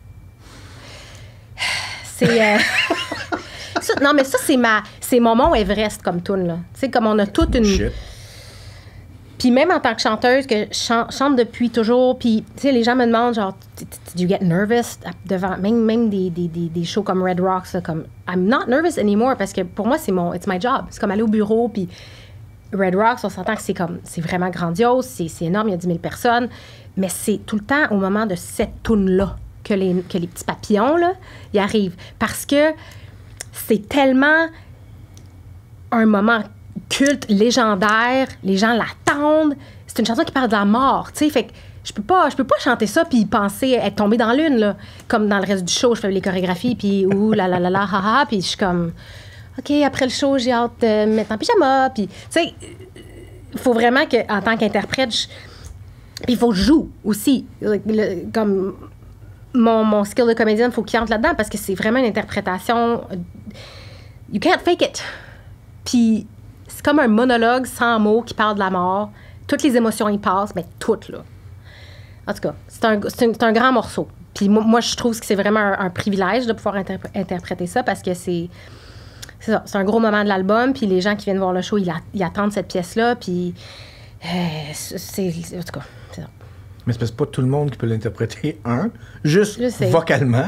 C'est... non, mais ça, c'est mon Mont Everest comme tune, là. Tu sais, comme on a toute une... Shit. Puis même en tant que chanteuse, que je chante depuis toujours, puis tu sais, les gens me demandent, genre, do you get nervous devant même des shows comme Red Rocks, là, comme I'm not nervous anymore, parce que pour moi, it's my job. C'est comme aller au bureau, puis Red Rocks, on s'entend que c'est vraiment grandiose, c'est énorme, il y a 10 000 personnes, mais c'est tout le temps au moment de cette toune-là que les petits papillons, là, ils arrivent. Parce que c'est tellement un moment culte, légendaire, les gens l'attendent. C'est une chanson qui parle de la mort, tu sais, fait que je peux pas chanter ça puis penser être tombée dans l'une, là. Comme dans le reste du show, je fais les chorégraphies puis ouh la la la la ha ha, puis je suis comme OK, après le show, j'ai hâte de me mettre en pyjama, puis tu sais, il faut vraiment que en tant qu'interprète, puis il faut que je joue aussi, comme mon skill de comédienne, il faut qu'il entre là-dedans parce que c'est vraiment une interprétation. You can't fake it. Puis c'est comme un monologue sans mots qui parle de la mort. Toutes les émotions y passent, mais toutes, là. En tout cas, c'est un grand morceau. Puis moi, je trouve que c'est vraiment un privilège de pouvoir interpréter ça parce que c'est ça. C'est un gros moment de l'album. Puis les gens qui viennent voir le show, ils attendent cette pièce-là. Puis en tout cas, c'est ça. Mais c'est pas tout le monde qui peut l'interpréter, juste vocalement.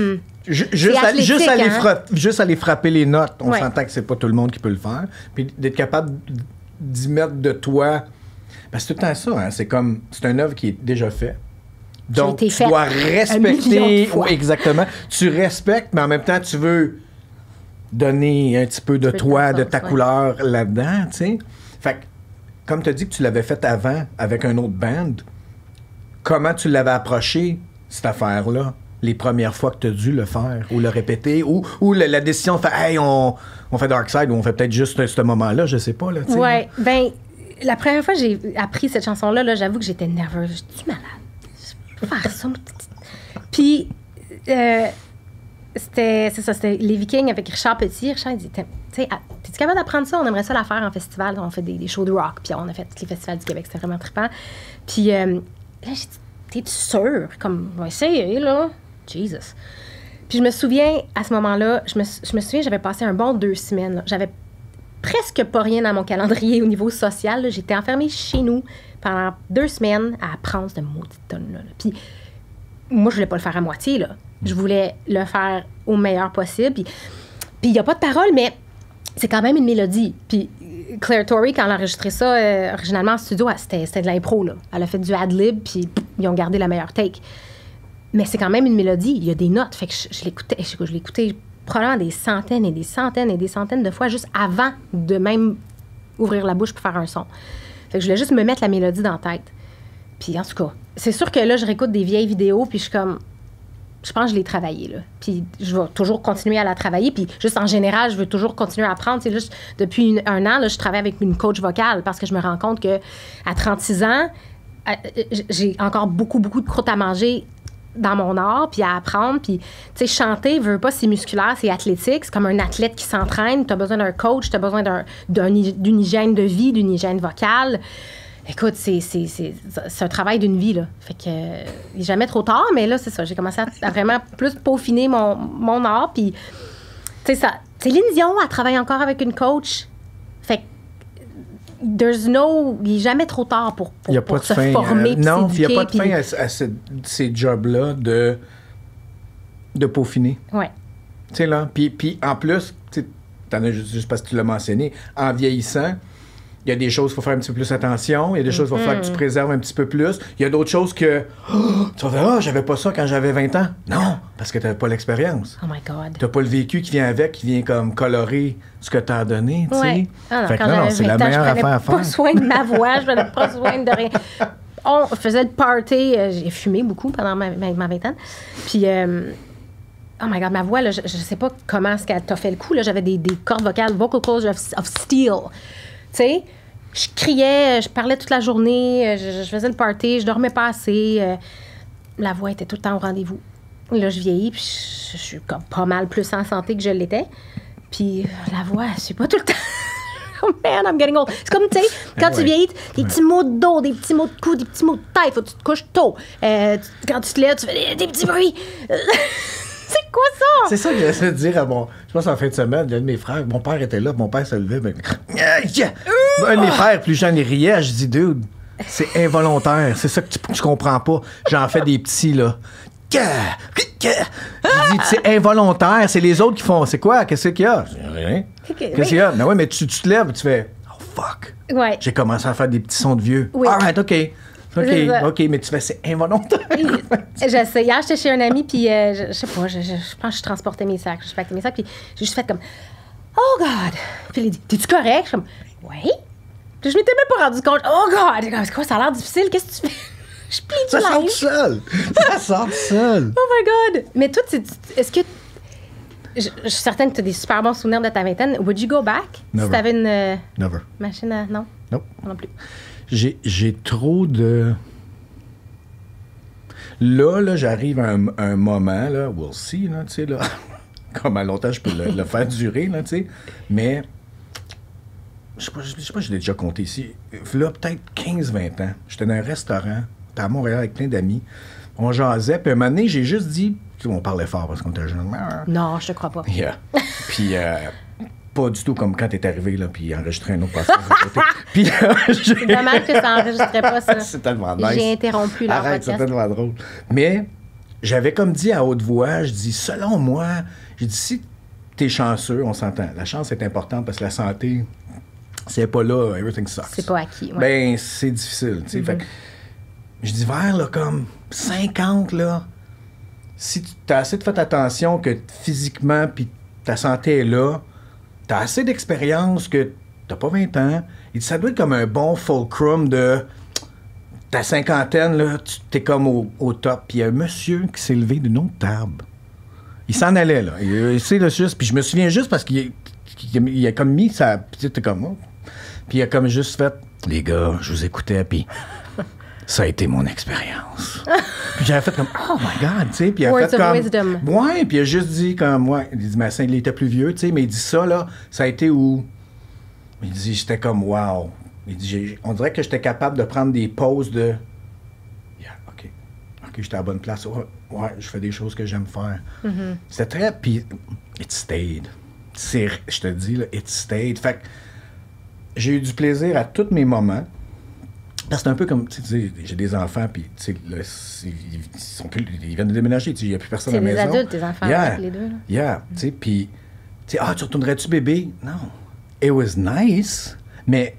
Juste aller frapper les notes. On s'entend que c'est pas tout le monde qui peut le faire. Puis d'être capable d'y mettre de toi. Parce que c'est tout le temps ça. Hein? C'est comme, c'est une œuvre qui est déjà faite. Donc, tu dois respecter. Oui, exactement. Tu respectes, mais en même temps, tu veux donner un petit peu de toi, de ta couleur là-dedans, tu sais. Fait que, comme tu as dit que tu l'avais fait avant avec un autre band, comment tu l'avais approché, cette affaire-là, les premières fois que tu as dû le faire ou le répéter, ou la décision de faire « Hey, on fait Darkside » ou on fait peut-être juste ce moment-là, je sais pas. Oui, bien, la première fois que j'ai appris cette chanson-là, là, j'avoue que j'étais nerveuse. Je suis malade. Je peux faire ça. Puis, c'était Les Vikings avec Richard Petit. Richard, il dit, t'es-tu capable d'apprendre ça? On aimerait ça la faire en festival. On fait des shows de rock. Puis on a fait tous les festivals du Québec. C'était vraiment trippant. Puis là, j'ai dit, t'es-tu sûre? Comme, on va essayer, là. Jesus. Puis je me souviens, à ce moment-là, je me souviens, j'avais passé un bon 2 semaines. Là. J'avais presque pas rien dans mon calendrier au niveau social. Là. J'étais enfermée chez nous pendant 2 semaines à apprendre cette maudite tonne-là. Là. Puis moi, je voulais pas le faire à moitié, là. Je voulais le faire au meilleur possible. Puis il n'y a pas de parole, mais c'est quand même une mélodie. Puis Claire Torrey, quand elle a enregistré ça originalement en studio, c'était de l'impro, là. Elle a fait du ad-lib, puis ils ont gardé la meilleure take. Mais c'est quand même une mélodie. Il y a des notes. Fait que je l'écoutais probablement des centaines et des centaines et des centaines de fois juste avant de même ouvrir la bouche pour faire un son. Fait que je voulais juste me mettre la mélodie dans la tête. Puis en tout cas, c'est sûr que là, je réécoute des vieilles vidéos, puis je suis comme... Je pense que je l'ai travaillée, là. Puis je vais toujours continuer à la travailler. Puis juste en général, je veux toujours continuer à apprendre. C'est juste depuis un an, là, je travaille avec une coach vocale parce que je me rends compte qu'à 36 ans, j'ai encore beaucoup, beaucoup de croûte à manger dans mon art, puis à apprendre. Puis, tu sais, chanter, veut pas, c'est musculaire, c'est athlétique. C'est comme un athlète qui s'entraîne. Tu as besoin d'un coach, tu as besoin d'une hygiène de vie, d'une hygiène vocale. Écoute, c'est un travail d'une vie, là. Fait que, il n'est jamais trop tard, mais là, c'est ça. J'ai commencé à vraiment plus peaufiner mon art. Puis, tu sais, Céline Dion, elle travaille encore avec une coach. Fait que, il n'est jamais trop tard pour se former. Non, il n'y a pas de fin à ces jobs-là de peaufiner. Oui. Tu sais, là. Puis en plus, tu en as juste parce que tu l'as mentionné, en vieillissant, il y a des choses qu'il faut faire un petit peu plus attention. Il y a des choses qu'il va falloir que tu préserves un petit peu plus. Il y a d'autres choses que tu vas faire, j'avais pas ça quand j'avais 20 ans. Non, parce que tu n'avais pas l'expérience. Oh my God. Tu n'as pas le vécu qui vient avec, qui vient comme colorer ce que tu as donné. Tu sais. Fait que non, c'est la meilleure affaire à faire. Je prenais pas soin de ma voix, je prenais pas soin de rien. On faisait le party. J'ai fumé beaucoup pendant ma vingtaine. Puis, oh my God, ma voix, là, je sais pas comment est-ce qu'elle t'a fait le coup. Là, j'avais des cordes vocales, vocal cords of steel. Tu sais, je criais, je parlais toute la journée, je faisais le party, je dormais pas assez. La voix était tout le temps au rendez-vous. Là, je vieillis, puis je suis comme pas mal plus en santé que je l'étais. Puis la voix, je sais pas tout le temps. Oh man, I'm getting old. C'est comme, tu sais, quand tu vieillis, des petits mots de dos, des petits mots de cou, des petits mots de tête, faut que tu te couches tôt. Quand tu te lèves, tu fais des petits bruits. C'est quoi ça? C'est ça que j'essaie de dire à mon... Je pense en fin de semaine, il y a un de mes frères, mon père était là, mon père se levait, un de mes frères, plus jeune, il riait, je dis, dude, c'est involontaire, c'est ça que tu comprends pas. J'en fais des petits, là. Je dis, c'est involontaire, c'est les autres qui font, c'est quoi? Qu'est-ce qu'il y a? Rien. Qu'est-ce qu'il y a? Mais oui, mais tu te lèves, tu fais, oh fuck. Ouais. J'ai commencé à faire des petits sons de vieux. Oui. All right, OK, mais tu fais, c'est involontaire. J'essaie. Hier, j'étais chez un ami, puis je sais pas, je pense que je transportais mes sacs. Je pactais mes sacs, puis j'ai juste fait comme, oh God. Puis il dit, t'es-tu correct? Je suis comme, oui. Puis je m'étais même pas rendu compte, oh God. C'est quoi, ça a l'air difficile, qu'est-ce que tu fais? Je plie du linge. Ça sort tout seul. Ça sort tout seul. Oh my God. Mais toi, est-ce que. Je suis certaine que tu as des super bons souvenirs de ta vingtaine. Would you go back? Never. Si tu avais une Never. machine à. Non? Nope. Non plus. J'ai trop de... Là, j'arrive à un moment, là, we'll see, là, tu sais, là, comment longtemps je peux le faire durer, là, tu sais, mais, je sais pas, je l'ai déjà compté ici, là, peut-être 15-20 ans, j'étais dans un restaurant, à Montréal avec plein d'amis, on jasait, puis un moment donné, j'ai juste dit, on parlait fort parce qu'on était jeunes. Non, je te crois pas. Yeah. Puis, pas du tout comme quand t'es arrivé, là, puis enregistrer un autre passage. Puis, c'est dommage que ça enregistrait pas, ça. C'est tellement nice. J'ai interrompu leur Arrête, podcast. c'est tellement drôle. Mais, j'avais comme dit à haute voix, je dis, selon moi, j'ai dit, si t'es chanceux, on s'entend. La chance est importante parce que la santé, si elle n'est pas là, everything sucks. C'est pas acquis, ouais. Ben, c'est difficile, tu sais. Fait que, je dis, vers, là, comme 50, là, si tu as assez de fait attention que physiquement, puis ta santé est là, tu as assez d'expérience que t'as pas 20 ans, et ça doit être comme un bon fulcrum de ta cinquantaine, là, tu t'es comme au top. Puis il y a un monsieur qui s'est levé d'une autre table. Il s'en allait, là. C'est là, juste, puis je me souviens juste parce qu'il a comme mis sa... Puis t'es comme... Oh. Puis il a comme juste fait, les gars, je vous écoutais, puis... Ça a été mon expérience. Puis j'avais fait comme, oh my God, tu sais. Puis il a Words fait of comme. wisdom. Ouais, puis il a juste dit comme, ouais. Il dit, mais il était plus vieux, tu sais. Mais il dit ça, là, ça a été où? Il dit, j'étais comme, wow. Il dit, on dirait que j'étais capable de prendre des pauses de. Yeah, OK. OK, j'étais à la bonne place. Ouais, je fais des choses que j'aime faire. Mm-hmm. C'était très. Puis, it stayed. Je te dis, là, it stayed. Fait que j'ai eu du plaisir à tous mes moments. Parce que c'est un peu comme, tu sais, j'ai des enfants, puis, tu sais, ils viennent de déménager, tu sais, il n'y a plus personne à la maison. C'est des adultes, tes enfants, yeah, les deux. Là. Yeah, tu sais, puis, tu sais, tu retournerais-tu bébé? Non. It was nice, mais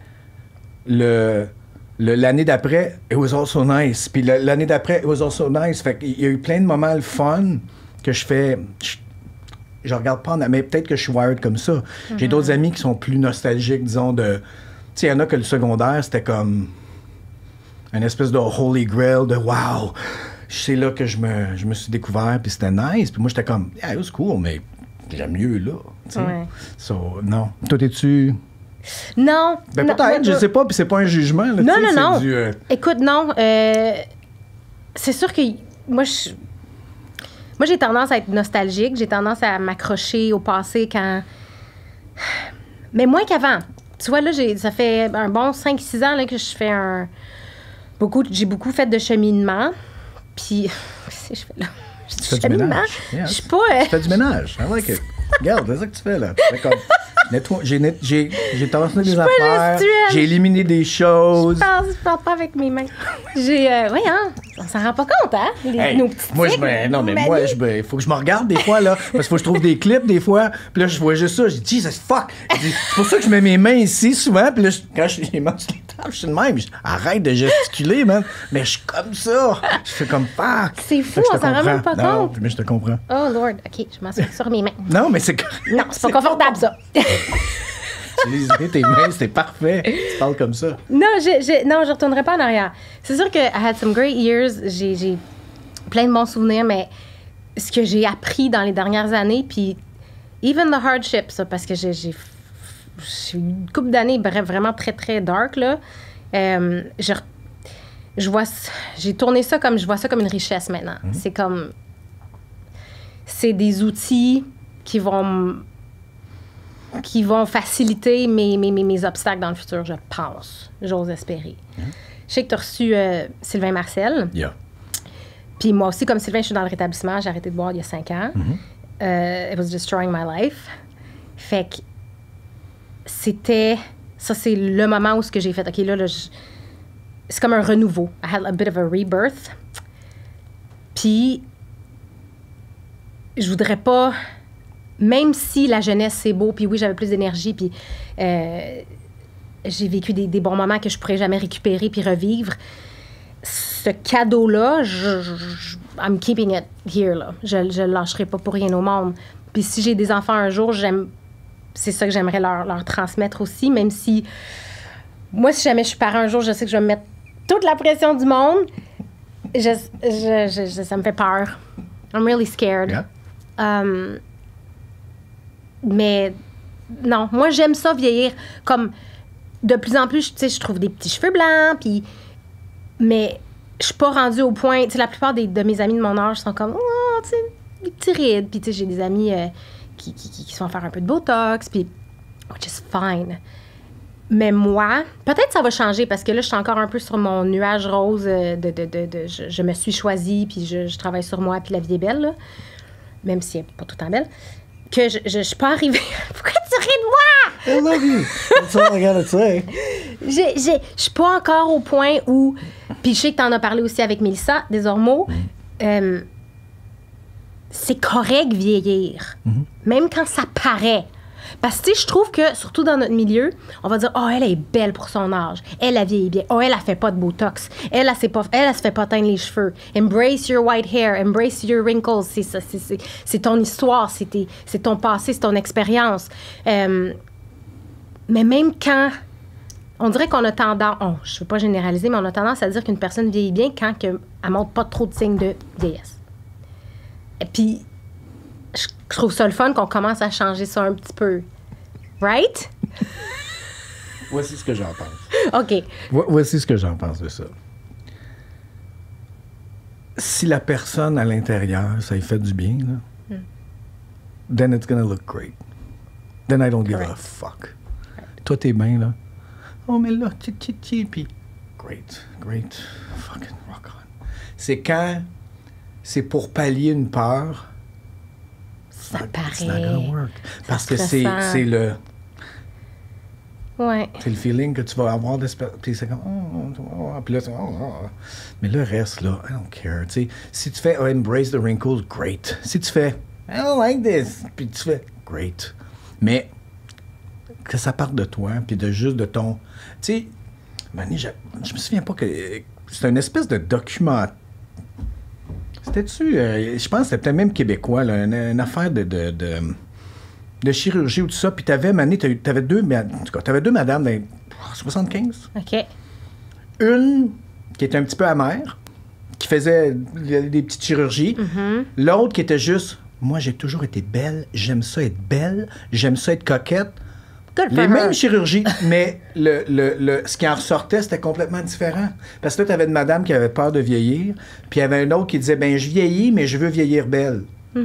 l'année d'après, it was also nice. Puis l'année d'après, it was also nice. Fait qu'il y a eu plein de moments le fun que je fais... Je regarde pas, mais peut-être que je suis wired comme ça. Mm-hmm. J'ai d'autres amis qui sont plus nostalgiques, disons, de... Tu sais, il y en a que le secondaire, c'était comme... une espèce de holy grail de wow, c'est là que je me suis découvert, puis c'était nice. Puis moi, j'étais comme, yeah, it was cool, mais j'aime mieux là. Ouais. So, non. Toi, t'es-tu. Non. Ben, peut-être, je sais pas, puis c'est pas un jugement. Là, non. Du, Écoute, non. C'est sûr que moi, j'ai tendance à être nostalgique. J'ai tendance à m'accrocher au passé quand. Mais moins qu'avant. Tu vois, là, ça fait un bon 5-6 ans là, que je fais j'ai beaucoup fait de cheminement. Puis, qu'est-ce que je fais là? Tu fais du ménage. Je suis pas... Tu fais du ménage. I like it. Regarde, c'est ça que tu fais, là. J'ai tassé des affaires. J'ai éliminé des choses. Je parle pas avec mes mains. Oui, hein? On s'en rend pas compte, hein? Nos petites moi, il faut que je me regarde des fois, là. Parce qu'il faut que je trouve des clips, des fois. Puis là, je vois juste ça. Je dis, Jesus, fuck. C'est pour ça que je mets mes mains ici, souvent. Puis là, quand je les mets sur les tables, je suis de même. Arrête de gesticuler, man. Mais je suis comme ça. Je fais comme fuck. C'est fou, on s'en rend même pas compte. Non, mais je te comprends. Oh, Lord. OK, je m'en suis sur mes mains. Non, mais c'est... Non, c'est pas confortable, ça. Utiliser tes mains, c'est parfait. Tu parles comme ça. Non, je retournerai pas en arrière. C'est sûr que I had some great years. J'ai plein de bons souvenirs, mais ce que j'ai appris dans les dernières années, puis even the hardships, ça, parce que j'ai eu une couple d'années vraiment très, très dark, là. J'ai tourné ça comme... Je vois ça comme une richesse maintenant. Mm-hmm. C'est des outils qui vont faciliter mes obstacles dans le futur, je pense. J'ose espérer. Mm-hmm. Je sais que tu as reçu Sylvain Marcel. Yeah. Puis moi aussi, comme Sylvain, je suis dans le rétablissement. J'ai arrêté de boire il y a 5 ans. Mm-hmm. It was destroying my life. Fait que c'était... Ça, c'est le moment où ce que j'ai fait. OK, là c'est comme un renouveau. I had a bit of a rebirth. Puis je voudrais pas... Même si la jeunesse, c'est beau, puis oui, j'avais plus d'énergie, puis j'ai vécu des bons moments que je pourrais jamais récupérer puis revivre, ce cadeau-là, I'm keeping it here, là. Je le lâcherai pas pour rien au monde. Puis si j'ai des enfants un jour, c'est ça que j'aimerais leur transmettre aussi, même si... Moi, si jamais je suis parent un jour, je sais que je vais me mettre toute la pression du monde. Ça me fait peur. I'm really scared. Yeah. Mais non, moi, j'aime ça vieillir. Comme de plus en plus, tu sais, je trouve des petits cheveux blancs, puis... Mais je suis pas rendue au point... Tu sais, la plupart de mes amis de mon âge sont comme, oh, tu sais, des petits rides. Puis, tu sais, j'ai des amis qui se font faire un peu de Botox, puis which is fine. Mais moi, peut-être ça va changer parce que là, je suis encore un peu sur mon nuage rose je me suis choisie, puis je travaille sur moi, puis la vie est belle, là. Même si elle n'est pas tout le temps belle. Que je suis pas arrivée... Pourquoi tu ris de moi? I love you. That's all I gotta say. Je suis pas encore au point où... Puis je sais que tu en as parlé aussi avec Mélissa, des hormones. C'est correct vieillir. Même quand ça paraît. Parce que, tu sais, je trouve que, surtout dans notre milieu, on va dire, oh, elle est belle pour son âge. Elle vieillit bien. Oh, elle fait pas de Botox. Elle se fait pas teindre les cheveux. Embrace your white hair. Embrace your wrinkles. C'est ça. C'est ton histoire. C'est ton passé. C'est ton expérience. Mais même quand... On dirait qu'on a tendance... je ne veux pas généraliser, mais on a tendance à dire qu'une personne vieillit bien quand elle ne montre pas trop de signes de vieillesse. Et puis... Je trouve ça le fun qu'on commence à changer ça un petit peu. Right? Voici ce que j'en pense. OK. Voici ce que j'en pense de ça. Si la personne à l'intérieur, ça lui fait du bien, là, then it's gonna look great. Then I don't give a fuck. Toi, t'es bien, là. Oh, mais là, puis great, fucking rock on. C'est quand c'est pour pallier une peur... Ça paraît. It's not gonna work. Parce que c'est le... Ouais. C'est le feeling que tu vas avoir puis c'est comme... puis là, mais le reste, là, I don't care. Tu sais, si tu fais embrace the wrinkles, great. Si tu fais I don't like this, puis tu fais great. Mais que ça parte de toi, puis de juste de ton... Tu sais, je me souviens pas que... C'est une espèce de document... C'était-tu... je pense que c'était peut-être même québécois, là, une affaire de chirurgie ou tout ça. Puis t'avais deux madames dans les 75. OK. Une qui était un petit peu amère, qui faisait des petites chirurgies. L'autre qui était juste... Moi, j'ai toujours été belle. J'aime ça être belle. J'aime ça être coquette. Les mêmes chirurgies, mais ce qui en ressortait, c'était complètement différent. Parce que là, tu avais une madame qui avait peur de vieillir, puis il y avait un autre qui disait, ben je vieillis, mais je veux vieillir belle.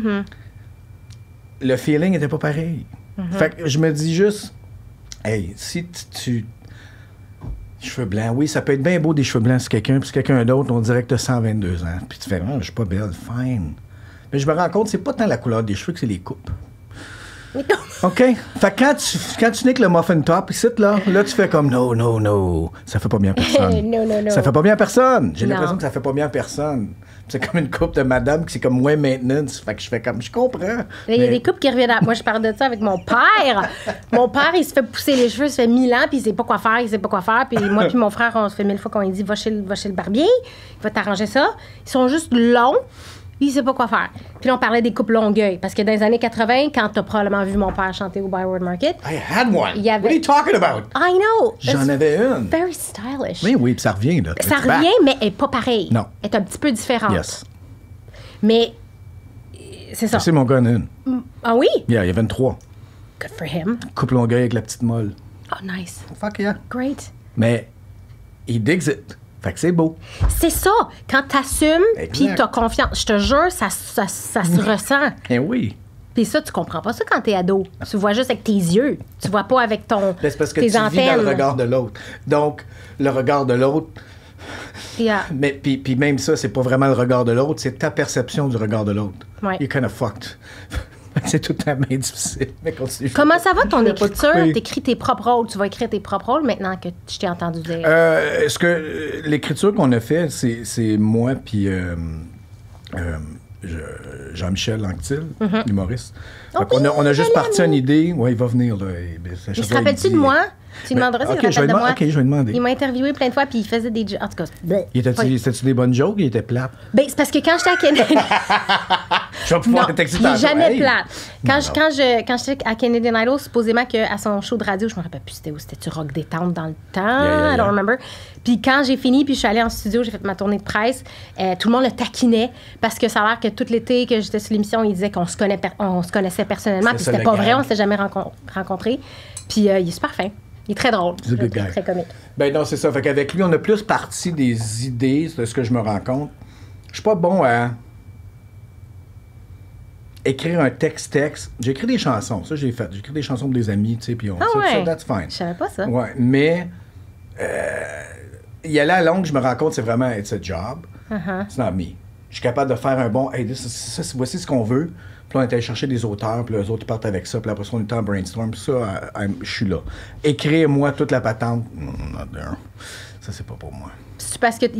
Le feeling n'était pas pareil. Fait que je me dis juste, hey, si tu... Cheveux blancs, oui, ça peut être bien beau des cheveux blancs sur quelqu'un, puis quelqu'un d'autre, on dirait que tu as 122 ans. Puis tu fais, je suis pas belle, fine. Mais je me rends compte, c'est pas tant la couleur des cheveux que c'est les coupes. OK? Fait que quand tu niques le muffin top, ici, là, tu fais comme no. Ça fait pas bien personne. No. Ça fait pas bien personne. J'ai l'impression que ça fait pas bien personne. C'est comme une coupe de madame qui c'est comme moins maintenance. Fait que je fais comme, je comprends. Il y a des coupes qui reviennent Moi, je parle de ça avec mon père. Mon père, il se fait pousser les cheveux, ça fait 1000 ans, puis il sait pas quoi faire. Puis moi puis mon frère, on se fait 1000 fois qu'on lui dit, va chez le barbier, il va t'arranger ça. Ils sont juste longs. Il ne sait pas quoi faire. Puis là, on parlait des coupes Longueuil. Parce que dans les années 80, quand tu as probablement vu mon père chanter au Byward Market... I had one. Il y avait... What are you talking about? I know. J'en avais une. Very stylish. Oui, puis ça revient, là. Ça revient, mais elle n'est pas pareille. Non. Elle est un petit peu différente. Yes. Mais c'est ça. C'est mon gars, une. Ah oui? Yeah, il y avait une 3. Good for him. Coupe Longueuil avec la petite molle. Oh, nice. Fuck yeah. Great. Mais he digs it. Fait que c'est beau. C'est ça. Quand t'assumes, puis t'as confiance. Je te jure, ça se ressent. Eh oui. Puis ça, tu comprends pas ça quand t'es ado. Tu vois juste avec tes yeux. Tu vois pas avec tes antennes. C'est parce que tu vis dans le regard de l'autre. Donc, le regard de l'autre... Mais puis même ça, c'est pas vraiment le regard de l'autre, c'est ta perception du regard de l'autre. Ouais. You're kind of fucked. C'est tout le temps bien difficile. Mais continue. Comment ça va ton écriture? T'écris tes propres rôles. Tu vas écrire tes propres rôles maintenant que je t'ai entendu dire. L'écriture qu'on a fait, c'est moi puis Jean-Michel Anctil, humoriste. On a juste parti une idée. Oui, il va venir. Là, il se rappelle-tu de moi? Tu demanderas s'il se rappelle de moi. OK, je vais demander. Il m'a interviewé plein de fois, puis il faisait des jokes. En tout cas, c'était-tu des bonnes jokes? Il était plate? Ben, c'est parce que quand j'étais à Kennedy... Je vais pouvoir t'exciter. Il n'est jamais plate. Quand j'étais à Canadian Idol, supposément qu'à son show de radio, je me rappelle plus c'était où. C'était-tu Rock Détente dans le temps? I don't remember. Puis quand j'ai fini, puis je suis allée en studio, j'ai fait ma tournée de presse, tout le monde le taquinait parce que ça a l'air que tout l'été que j'étais sur l'émission, il disait qu'on se connaissait personnellement, puis c'était pas vrai, on s'était jamais rencontrés. Puis il est super fin. Il est très drôle. He's a good guy. Très comique. Ben non, c'est ça. Fait qu'avec lui, on a plus parti des idées de ce que je me rends compte. Je suis pas bon à écrire un texte. J'ai écrit des chansons. Ça, j'ai fait. J'ai écrit des chansons pour des amis, tu sais, puis ça, that's fine. Je savais pas ça. Ouais, mais y aller à longue, je me rends compte, c'est vraiment it's a job. It's not me. Je suis capable de faire un bon, hey, voici ce qu'on veut. Puis là, on est allé chercher des auteurs, puis les autres, ils partent avec ça. Puis après ça, on est en brainstorm. Puis ça, je suis là. Écrire, moi, toute la patente, not there. Ça, c'est pas pour moi. C'est parce que...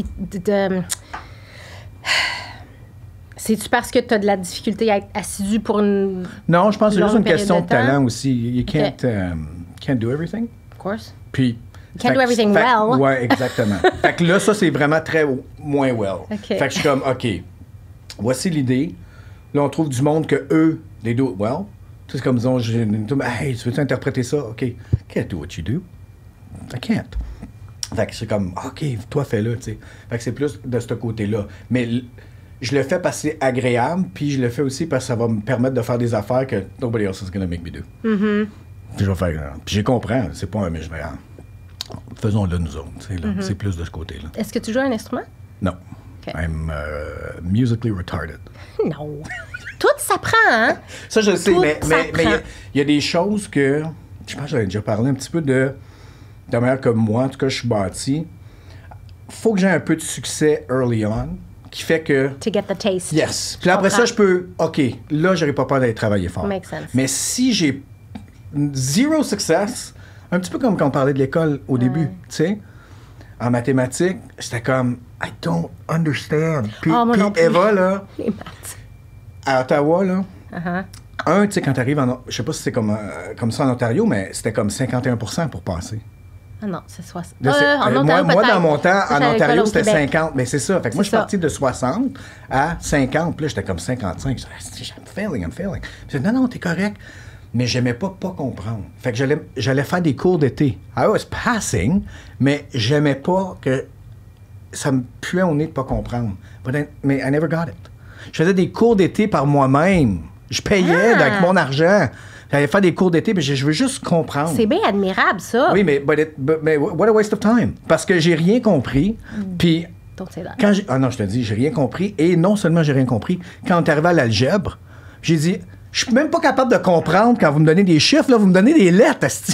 C'est-tu parce que tu as de la difficulté à être assidu pour une... Non, je pense que c'est juste une question de temps? talent aussi. You can't do everything. Of course. Puis... You can't do everything well. Oui, exactement. Fait que là, ça, c'est vraiment très moins well. Okay. Fait que je suis comme, OK, voici l'idée. Là, on trouve du monde que eux, they do it well. Tu sais, c'est comme, disons, hey, tu veux-tu interpréter ça? OK. Can't do what you do. I can't. Fait que c'est comme, OK, toi, fais-le, tu sais. Fait que c'est plus de ce côté-là. Mais je le fais parce que c'est agréable, puis je le fais aussi parce que ça va me permettre de faire des affaires que nobody else is gonna make me do. Mm-hmm. Puis je vais faire... Puis j'ai compris, c'est pas un... Mais je vais... Faisons-le, nous autres. C'est plus de ce côté-là. Est-ce que tu joues un instrument? Non. Okay. I'm musically retarded. Non. Tout s'apprend, hein? Ça, je le sais, mais il y a des choses que... Je pense que j'avais déjà parlé un petit peu de la manière comme moi, en tout cas, je suis bâti. Faut que j'ai un peu de succès early on, qui fait que... To get the taste. Yes. Puis après ça, je peux... OK, là, j'aurais pas peur d'aller travailler fort. Makes sense. Mais si j'ai zéro success... Un petit peu comme quand on parlait de l'école au début, tu sais. En mathématiques, c'était comme I don't understand. Puis Eva, là, les maths. à Ottawa, là, Uh-huh. tu sais, quand t'arrives en... Je sais pas si c'est comme ça en Ontario, mais c'était comme 51% pour passer. Ah non, c'est 60. Moi, dans mon temps, en Ontario, c'était Québec. 50. Mais c'est ça. Fait que moi, je suis ça. parti de 60 à 50. Puis là, j'étais comme 55. Je disais, I'm failing. Puis je disais, non, t'es correct. Mais j'aimais pas comprendre. Fait que j'allais faire des cours d'été. I was passing, mais j'aimais pas que ça me puait au nez de pas comprendre. Mais I never got it. Je faisais des cours d'été par moi-même. Je payais avec mon argent. J'allais faire des cours d'été, mais je veux juste comprendre. C'est bien admirable, ça. Oui, mais what a waste of time. Parce que j'ai rien compris. Puis, non, je te dis, j'ai rien compris. Et non seulement j'ai rien compris, quand on est arrivé à l'algèbre, j'ai dit... Je suis même pas capable de comprendre quand vous me donnez des chiffres, là, vous me donnez des lettres, asti.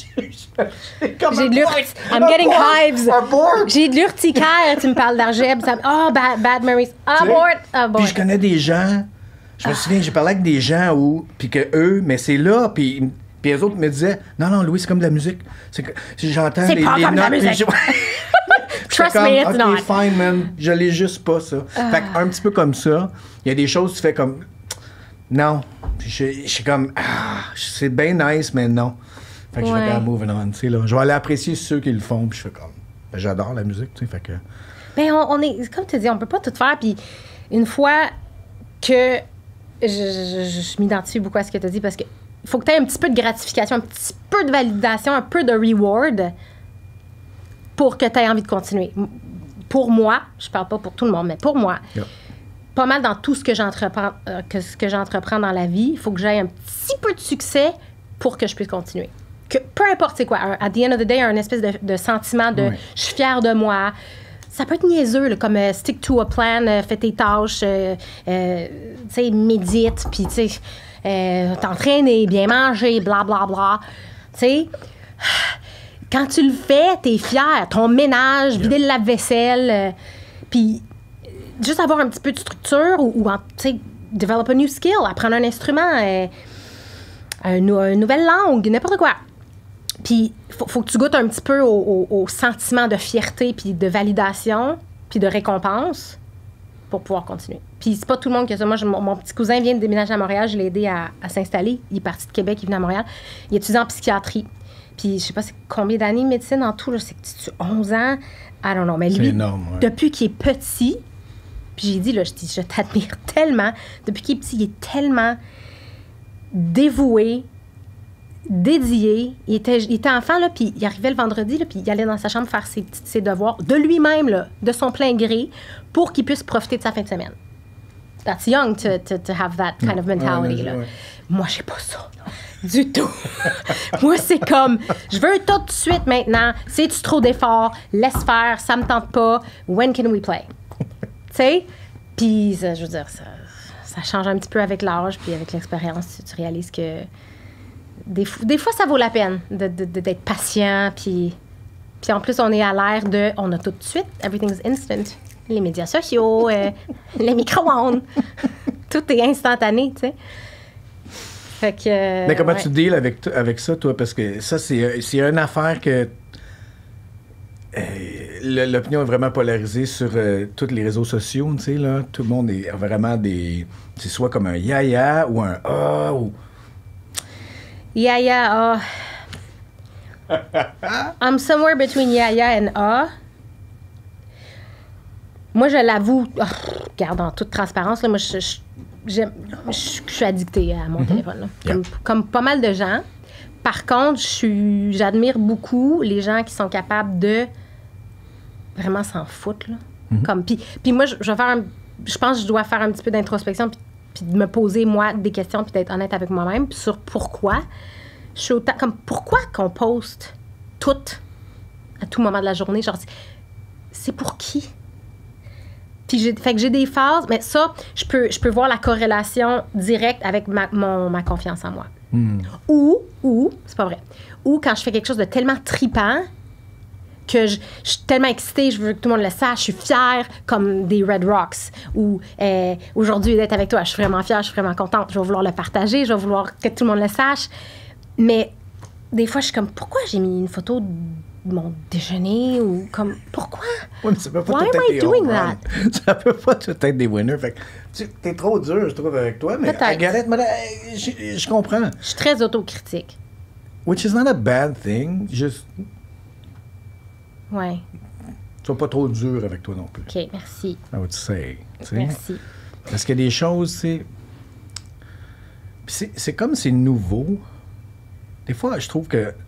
J'ai de l'urticaire. I'm getting hives. J'ai de l'urticaire, tu me parles d'algèbre. Bad memories. Abort. Puis je connais des gens, je me souviens, j'ai parlé avec des gens puis que eux, mais c'est là, puis les autres me disaient, non, Louis, c'est comme de la musique. C'est que si j'entends les notes... C'est pas comme de la musique. Trust me, it's not. OK, fine, man, je l'ai juste pas, ça. Fait un petit peu comme ça, il y a des choses que tu fais comme... Non. Je suis comme, c'est bien nice, mais non. Fait que je fais comme moving on, tu sais, là. Je vais aller apprécier ceux qui le font, puis je fais comme, j'adore la musique, tu sais, fait que... Ben, on est, comme tu dis, on peut pas tout faire, puis une fois que je m'identifie beaucoup à ce que tu as dit, parce que faut que tu aies un petit peu de gratification, un petit peu de validation, un peu de reward pour que tu aies envie de continuer. Pour moi, je parle pas pour tout le monde, mais pour moi... Yeah. Pas mal dans tout ce que j'entreprends dans la vie, il faut que j'aie un petit peu de succès pour que je puisse continuer. Que, peu importe c'est quoi, at the end of the day, un espèce de sentiment de je suis fière de moi. Ça peut être niaiseux, là, comme stick to a plan, fais tes tâches, tu sais, médite, puis tu sais, t'entraîner, bien manger, blablabla. Tu sais, quand tu le fais, t'es fier. Ton ménage, vider le lave-vaisselle, puis... Juste avoir un petit peu de structure ou tu sais, develop a new skill, apprendre un instrument, une nouvelle langue, n'importe quoi. Puis, faut que tu goûtes un petit peu au sentiment de fierté, puis de validation, puis de récompense pour pouvoir continuer. Puis, c'est pas tout le monde qui a ça. Moi, mon petit cousin vient de déménager à Montréal, je l'ai aidé à s'installer. Il est parti de Québec, il est venu à Montréal. Il est étudiant en psychiatrie. Puis, je sais pas c'est combien d'années de médecine en tout, là, c'est 11 ans, I don't know. Mais lui, c'est énorme, depuis qu'il est petit... Puis j'ai dit, là, je t'admire tellement. Depuis qu'il est petit, il est tellement dévoué, dédié. Il était enfant, là, puis il arrivait le vendredi, là, puis il allait dans sa chambre faire ses devoirs de lui-même, là, de son plein gré, pour qu'il puisse profiter de sa fin de semaine. That's young to have that kind of mentality, là. Moi, j'ai pas ça. Du tout. Moi, c'est comme, je veux tout de suite maintenant. C'est-tu trop d'efforts? Laisse faire, ça me tente pas. When can we play? Tu sais? Puis, je veux dire, ça change un petit peu avec l'âge, puis avec l'expérience, tu réalises que des fois, ça vaut la peine d'être patient, puis en plus, on est à l'ère on a tout de suite, everything's instant. Les médias sociaux, les micro-ondes, tout est instantané, tu sais. Fait que, mais comment tu deals avec ça, toi? Parce que ça, c'est une affaire que l'opinion est vraiment polarisée sur tous les réseaux sociaux, tu sais, là. Tout le monde est vraiment c'est soit comme un yaya ou un ah ou... Yaya, I'm somewhere between yaya and Moi, je l'avoue, regarde, en toute transparence, là, moi, je suis addictée à mon téléphone. Là. Comme pas mal de gens. Par contre, j'admire beaucoup les gens qui sont capables de vraiment s'en foutre. Là. Puis moi, je pense que je dois faire un petit peu d'introspection puis de me poser, moi, des questions puis d'être honnête avec moi-même sur pourquoi. Je suis autant comme pourquoi qu'on poste tout à tout moment de la journée. Genre, c'est pour qui? Puis fait que j'ai des phases, mais ça, je peux voir la corrélation directe avec ma confiance en moi. Ou, c'est pas vrai, ou quand je fais quelque chose de tellement tripant que je suis tellement excitée, je veux que tout le monde le sache, je suis fière, comme des Red Rocks, ou aujourd'hui d'être avec toi, je suis vraiment fière, je suis vraiment contente, je vais vouloir le partager, je vais vouloir que tout le monde le sache. Mais des fois, je suis comme, pourquoi j'ai mis une photo de mon déjeuner ou comme, pourquoi? Oui, mais ça peut pas Why tout am être I des doing home that? runs. Ça peut pas tout être des winners. Fait que t'es trop dur, je trouve, avec toi, mais Gareth, je comprends. Je suis très autocritique. Which is not a bad thing, juste... Ouais. Sois pas trop dur avec toi non plus. OK, merci. I would say. T'sais? Merci. Parce qu'il y a des choses, c'est comme c'est nouveau. Des fois, je trouve que...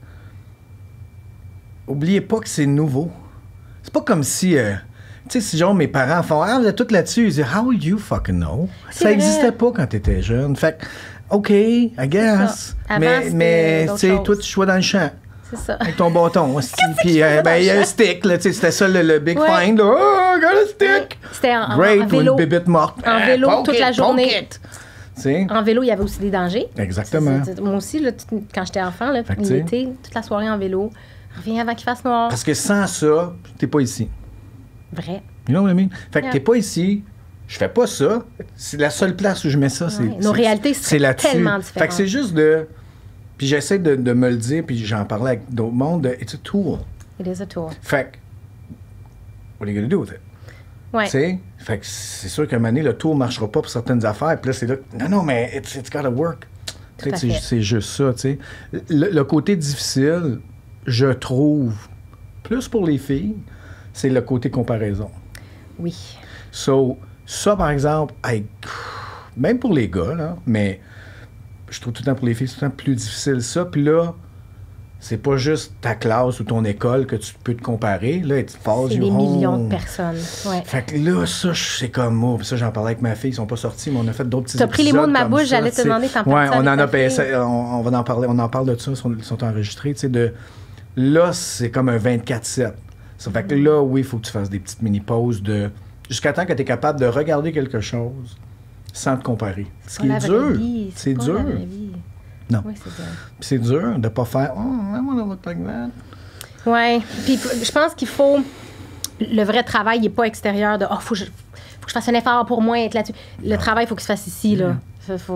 Oubliez pas que c'est nouveau. C'est pas comme si... tu sais, si genre mes parents font « Ah, vous êtes tous là-dessus », ils disent « How would you fucking know? » Ça existait pas quand t'étais jeune. Fait que, OK, I guess. Mais tu sais, toi, tu jouais dans le champ. C'est ça. Avec ton bâton. Puis il y a un stick, là, tu sais, c'était ça le big find, là. Oh, I got a stick! C'était en vélo. Ou une bébête morte. En vélo toute la journée. En vélo, il y avait aussi des dangers. Exactement. Moi aussi, là, quand j'étais enfant, l'été, toute la soirée en vélo, reviens avant qu'il fasse noir. Parce que sans ça, t'es pas ici. Vrai. You know what I mean? Fait que t'es pas ici, je fais pas ça. C'est la seule place où je mets ça. Nos réalités sont tellement différentes. Fait que c'est juste de... Puis j'essaie de me le dire, puis j'en parlais avec d'autres mondes. It's a tool. It is a tool. Fait que, what are you gonna do with it? Ouais. Tu sais? Fait que c'est sûr qu'à un moment donné, le tour ne marchera pas pour certaines affaires. Puis là, c'est là que, non, mais it's gotta work. C'est juste ça, tu sais. Le côté difficile, je trouve, plus pour les filles, c'est le côté comparaison. Oui. So, ça, par exemple, même pour les gars, là, mais je trouve tout le temps pour les filles, c'est tout le temps plus difficile ça. Puis là, c'est pas juste ta classe ou ton école que tu peux te comparer. Là, it falls you home. C'est des millions de personnes. Ouais. Fait que là, ça, c'est comme moi. Puis ça, j'en parlais avec ma fille. Ils sont pas sortis, mais on a fait d'autres petits épisodes. T'as pris les mots de ma bouche, j'allais te demander t'en parler. Ouais, on en a payé. On va en parler. On en parle de ça. Ils sont enregistrés. Tu sais, là, c'est comme un 24/7. Ça fait que là, oui, il faut que tu fasses des petites mini-pauses jusqu'à temps que tu es capable de regarder quelque chose sans te comparer. Ce qui est dur. C'est dur. Non. Oui, c'est dur. Puis c'est dur de ne pas faire « Oh, I want to look like that ». Oui. Puis je pense qu'il faut... Le vrai travail n'est pas extérieur de « Oh, faut que je fasse un effort pour moi être là-dessus ». Le travail, il faut qu'il se fasse ici, là. Faut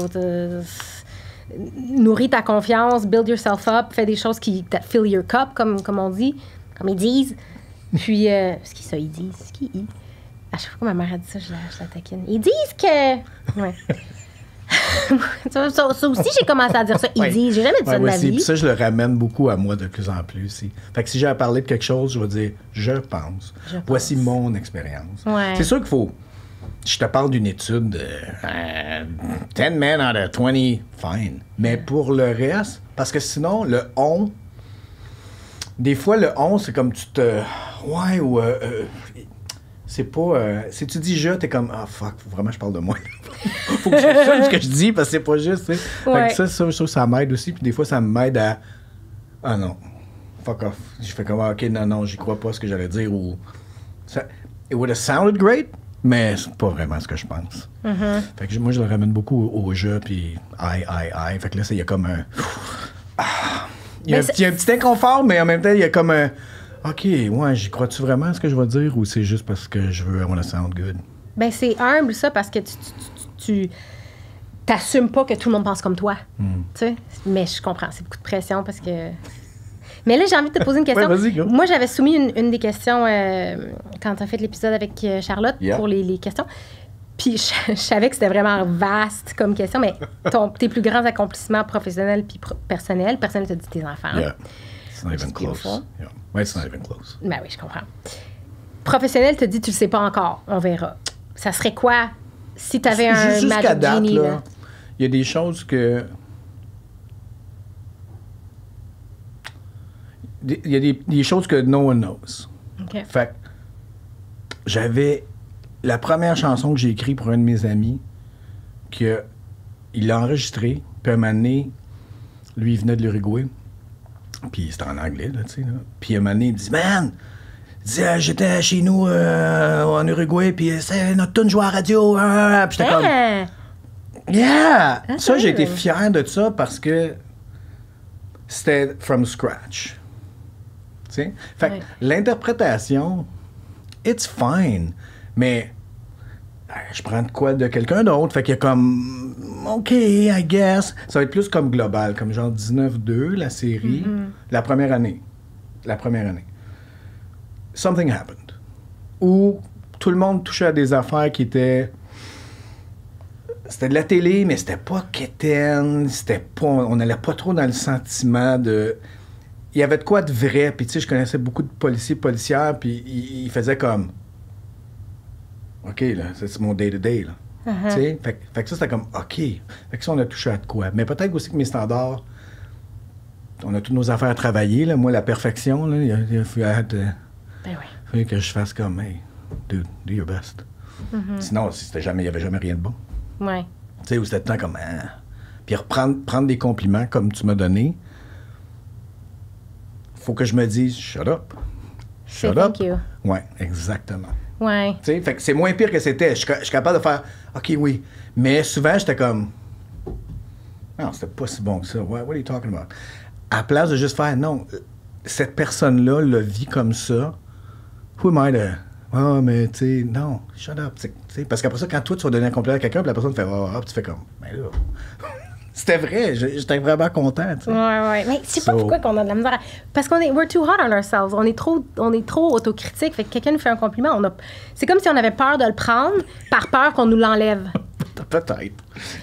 nourrir ta confiance, build yourself up, fais des choses that fill your cup, comme on dit, comme ils disent. Puis, ce qu'ils ça, ils disent, ce qu'ils... À chaque fois que ma mère a dit ça, je la taquine. Ils disent que... Ouais. ça aussi, j'ai commencé à dire ça. Ils disent, j'ai jamais dit ça de ma vie. Puis ça, je le ramène beaucoup à moi de plus en plus. Aussi. Fait que si j'ai à parler de quelque chose, je vais dire, je pense. Voici mon expérience. Ouais. C'est sûr qu'il faut... Je te parle d'une étude de 10 men out of 20, fine. Mais pour le reste, parce que sinon, le on... Des fois, le on, c'est comme tu te... Ouais, ou... C'est pas... si tu dis « je », t'es comme « ah, fuck, faut vraiment que je parle de moi. » Faut que je ce que je dis, parce que c'est pas juste, tu sais. Ouais. Fait que ça, je trouve que ça m'aide aussi. Puis des fois, ça m'aide à... Ah non, fuck off. Je fais comme « OK, non, j'y crois pas ce que j'allais dire. » Ou... Ça, it would have sounded great, mais c'est pas vraiment ce que je pense. Fait que moi, je le ramène beaucoup au jeu, puis I. Fait que là, il y a comme un... il y a un petit inconfort, mais en même temps, il y a comme un... OK, ouais, j'y crois-tu vraiment à ce que je vais dire, ou c'est juste parce que je veux I want to sound good? Ben, c'est humble, ça, parce que tu t'assumes pas que tout le monde pense comme toi. Tu sais? Mais je comprends, c'est beaucoup de pression parce que... Mais là, j'ai envie de te poser une question. Ouais, vas-y, go. Moi, j'avais soumis une des questions quand tu as fait l'épisode avec Charlotte pour les questions. Puis je savais que c'était vraiment vaste comme question, mais tes plus grands accomplissements professionnels puis personnels, personne ne t'a dit tes enfants. Yeah. It's not even close. Yeah. Ouais, it's not even close. Ben oui, je comprends. Professionnel te dit tu le sais pas encore, on verra. Ça serait quoi si tu avais un Jusqu'à Magic date, Genie? là, il y a des choses que... Il y a des choses que no one knows. OK. Fait que j'avais la première chanson que j'ai écrite pour un de mes amis, il l'a enregistrée, puis un moment donné, lui, il venait de l'Uruguay, puis c'était en anglais, là, tu sais, là. Puis un moment donné, il me dit « Man! » Il dit j'étais chez nous en Uruguay, puis c'est notre tune jouée à la radio. Puis j'étais comme... Yeah! Ça, j'ai été fier de ça parce que c'était from scratch. Tu sais? Fait que l'interprétation, it's fine, mais je prends de quoi de quelqu'un d'autre. Fait qu'il y a comme, OK, I guess. Ça va être plus comme global, comme genre 19-2, la série, la première année. Something happened. Où tout le monde touchait à des affaires qui étaient... C'était de la télé, mais c'était pas quétaine, c'était pas... On n'allait pas trop dans le sentiment de... Il y avait de quoi de vrai, puis tu sais, je connaissais beaucoup de policières, puis ils faisaient comme... OK, là, c'est mon day-to-day, là. Tu sais, fait que ça, c'était comme, OK. Fait que ça, on a touché à de quoi. Mais peut-être aussi que mes standards... On a toutes nos affaires à travailler, là. Moi, la perfection, là, il a fallu que je fasse comme, hey, dude, do your best. Sinon, il n'y avait jamais rien de bon. Ouais. Tu sais, où c'était tout le temps comme, Puis prendre des compliments comme tu m'as donné, faut que je me dise, shut up. Shut up. Thank you. Ouais, exactement. Ouais. Tu sais, fait que c'est moins pire que c'était. Je suis capable de faire, OK, oui. Mais souvent, j'étais comme, non, c'était pas si bon que ça. What are you talking about? À la place de juste faire, non, cette personne-là le vit comme ça. Who am I to... Ah, mais tu sais, non, shut up. T'sais, parce qu'après ça, quand toi, tu vas donner un compliment à quelqu'un, puis la personne fait, tu fais comme, mais là... C'était vrai, j'étais vraiment content, tu sais. Ouais. Mais je sais pas pourquoi qu'on a de la misère. Parce we're too hard on ourselves. On est trop autocritique. Fait que quelqu'un nous fait un compliment, c'est comme si on avait peur de le prendre par peur qu'on nous l'enlève. Peut-être.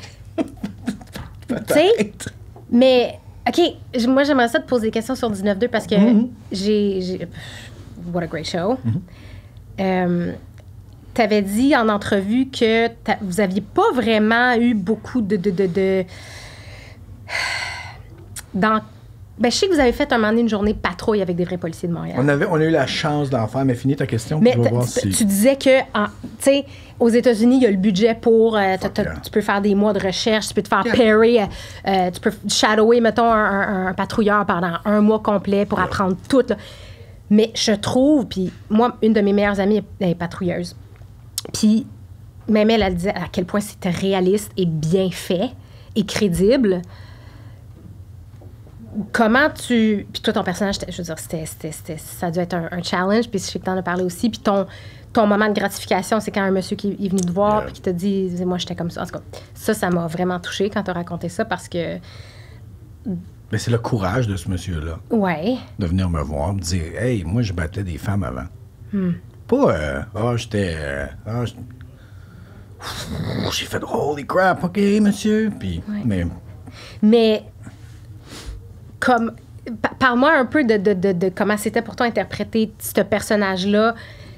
Tu sais, mais... OK, moi, j'aimerais ça te poser des questions sur 19-2 parce que j'ai... What a great show. T'avais dit en entrevue que vous aviez pas vraiment eu beaucoup de je sais que vous avez fait un moment donné une journée patrouille avec des vrais policiers de Montréal. On a eu la chance d'en faire, mais finis ta question. Mais tu disais que, tu sais, aux États-Unis, il y a le budget pour... Tu peux faire des mois de recherche, tu peux te faire pairer, tu peux shadower, mettons, un patrouilleur pendant un mois complet pour apprendre tout. Là. Mais je trouve, puis moi, une de mes meilleures amies, elle est patrouilleuse. Puis même elle disait à quel point c'était réaliste et bien fait et crédible. Comment tu... Puis toi, ton personnage, je veux dire, ça a dû être un challenge, puis je sais que t'en as parlé aussi. Puis ton moment de gratification, c'est quand un monsieur qui est venu te voir puis qui t'a dit « Moi, j'étais comme ça. » En tout cas, ça m'a vraiment touchée quand t'as raconté ça parce que... Mais c'est le courage de ce monsieur-là. Ouais. De venir me voir, me dire « Hey, moi, je battais des femmes avant. Pas « j'étais... j'ai fait « Holy crap, OK, monsieur. » Puis, Mais... Comme, parle-moi un peu de comment c'était pour toi interpréter ce personnage-là.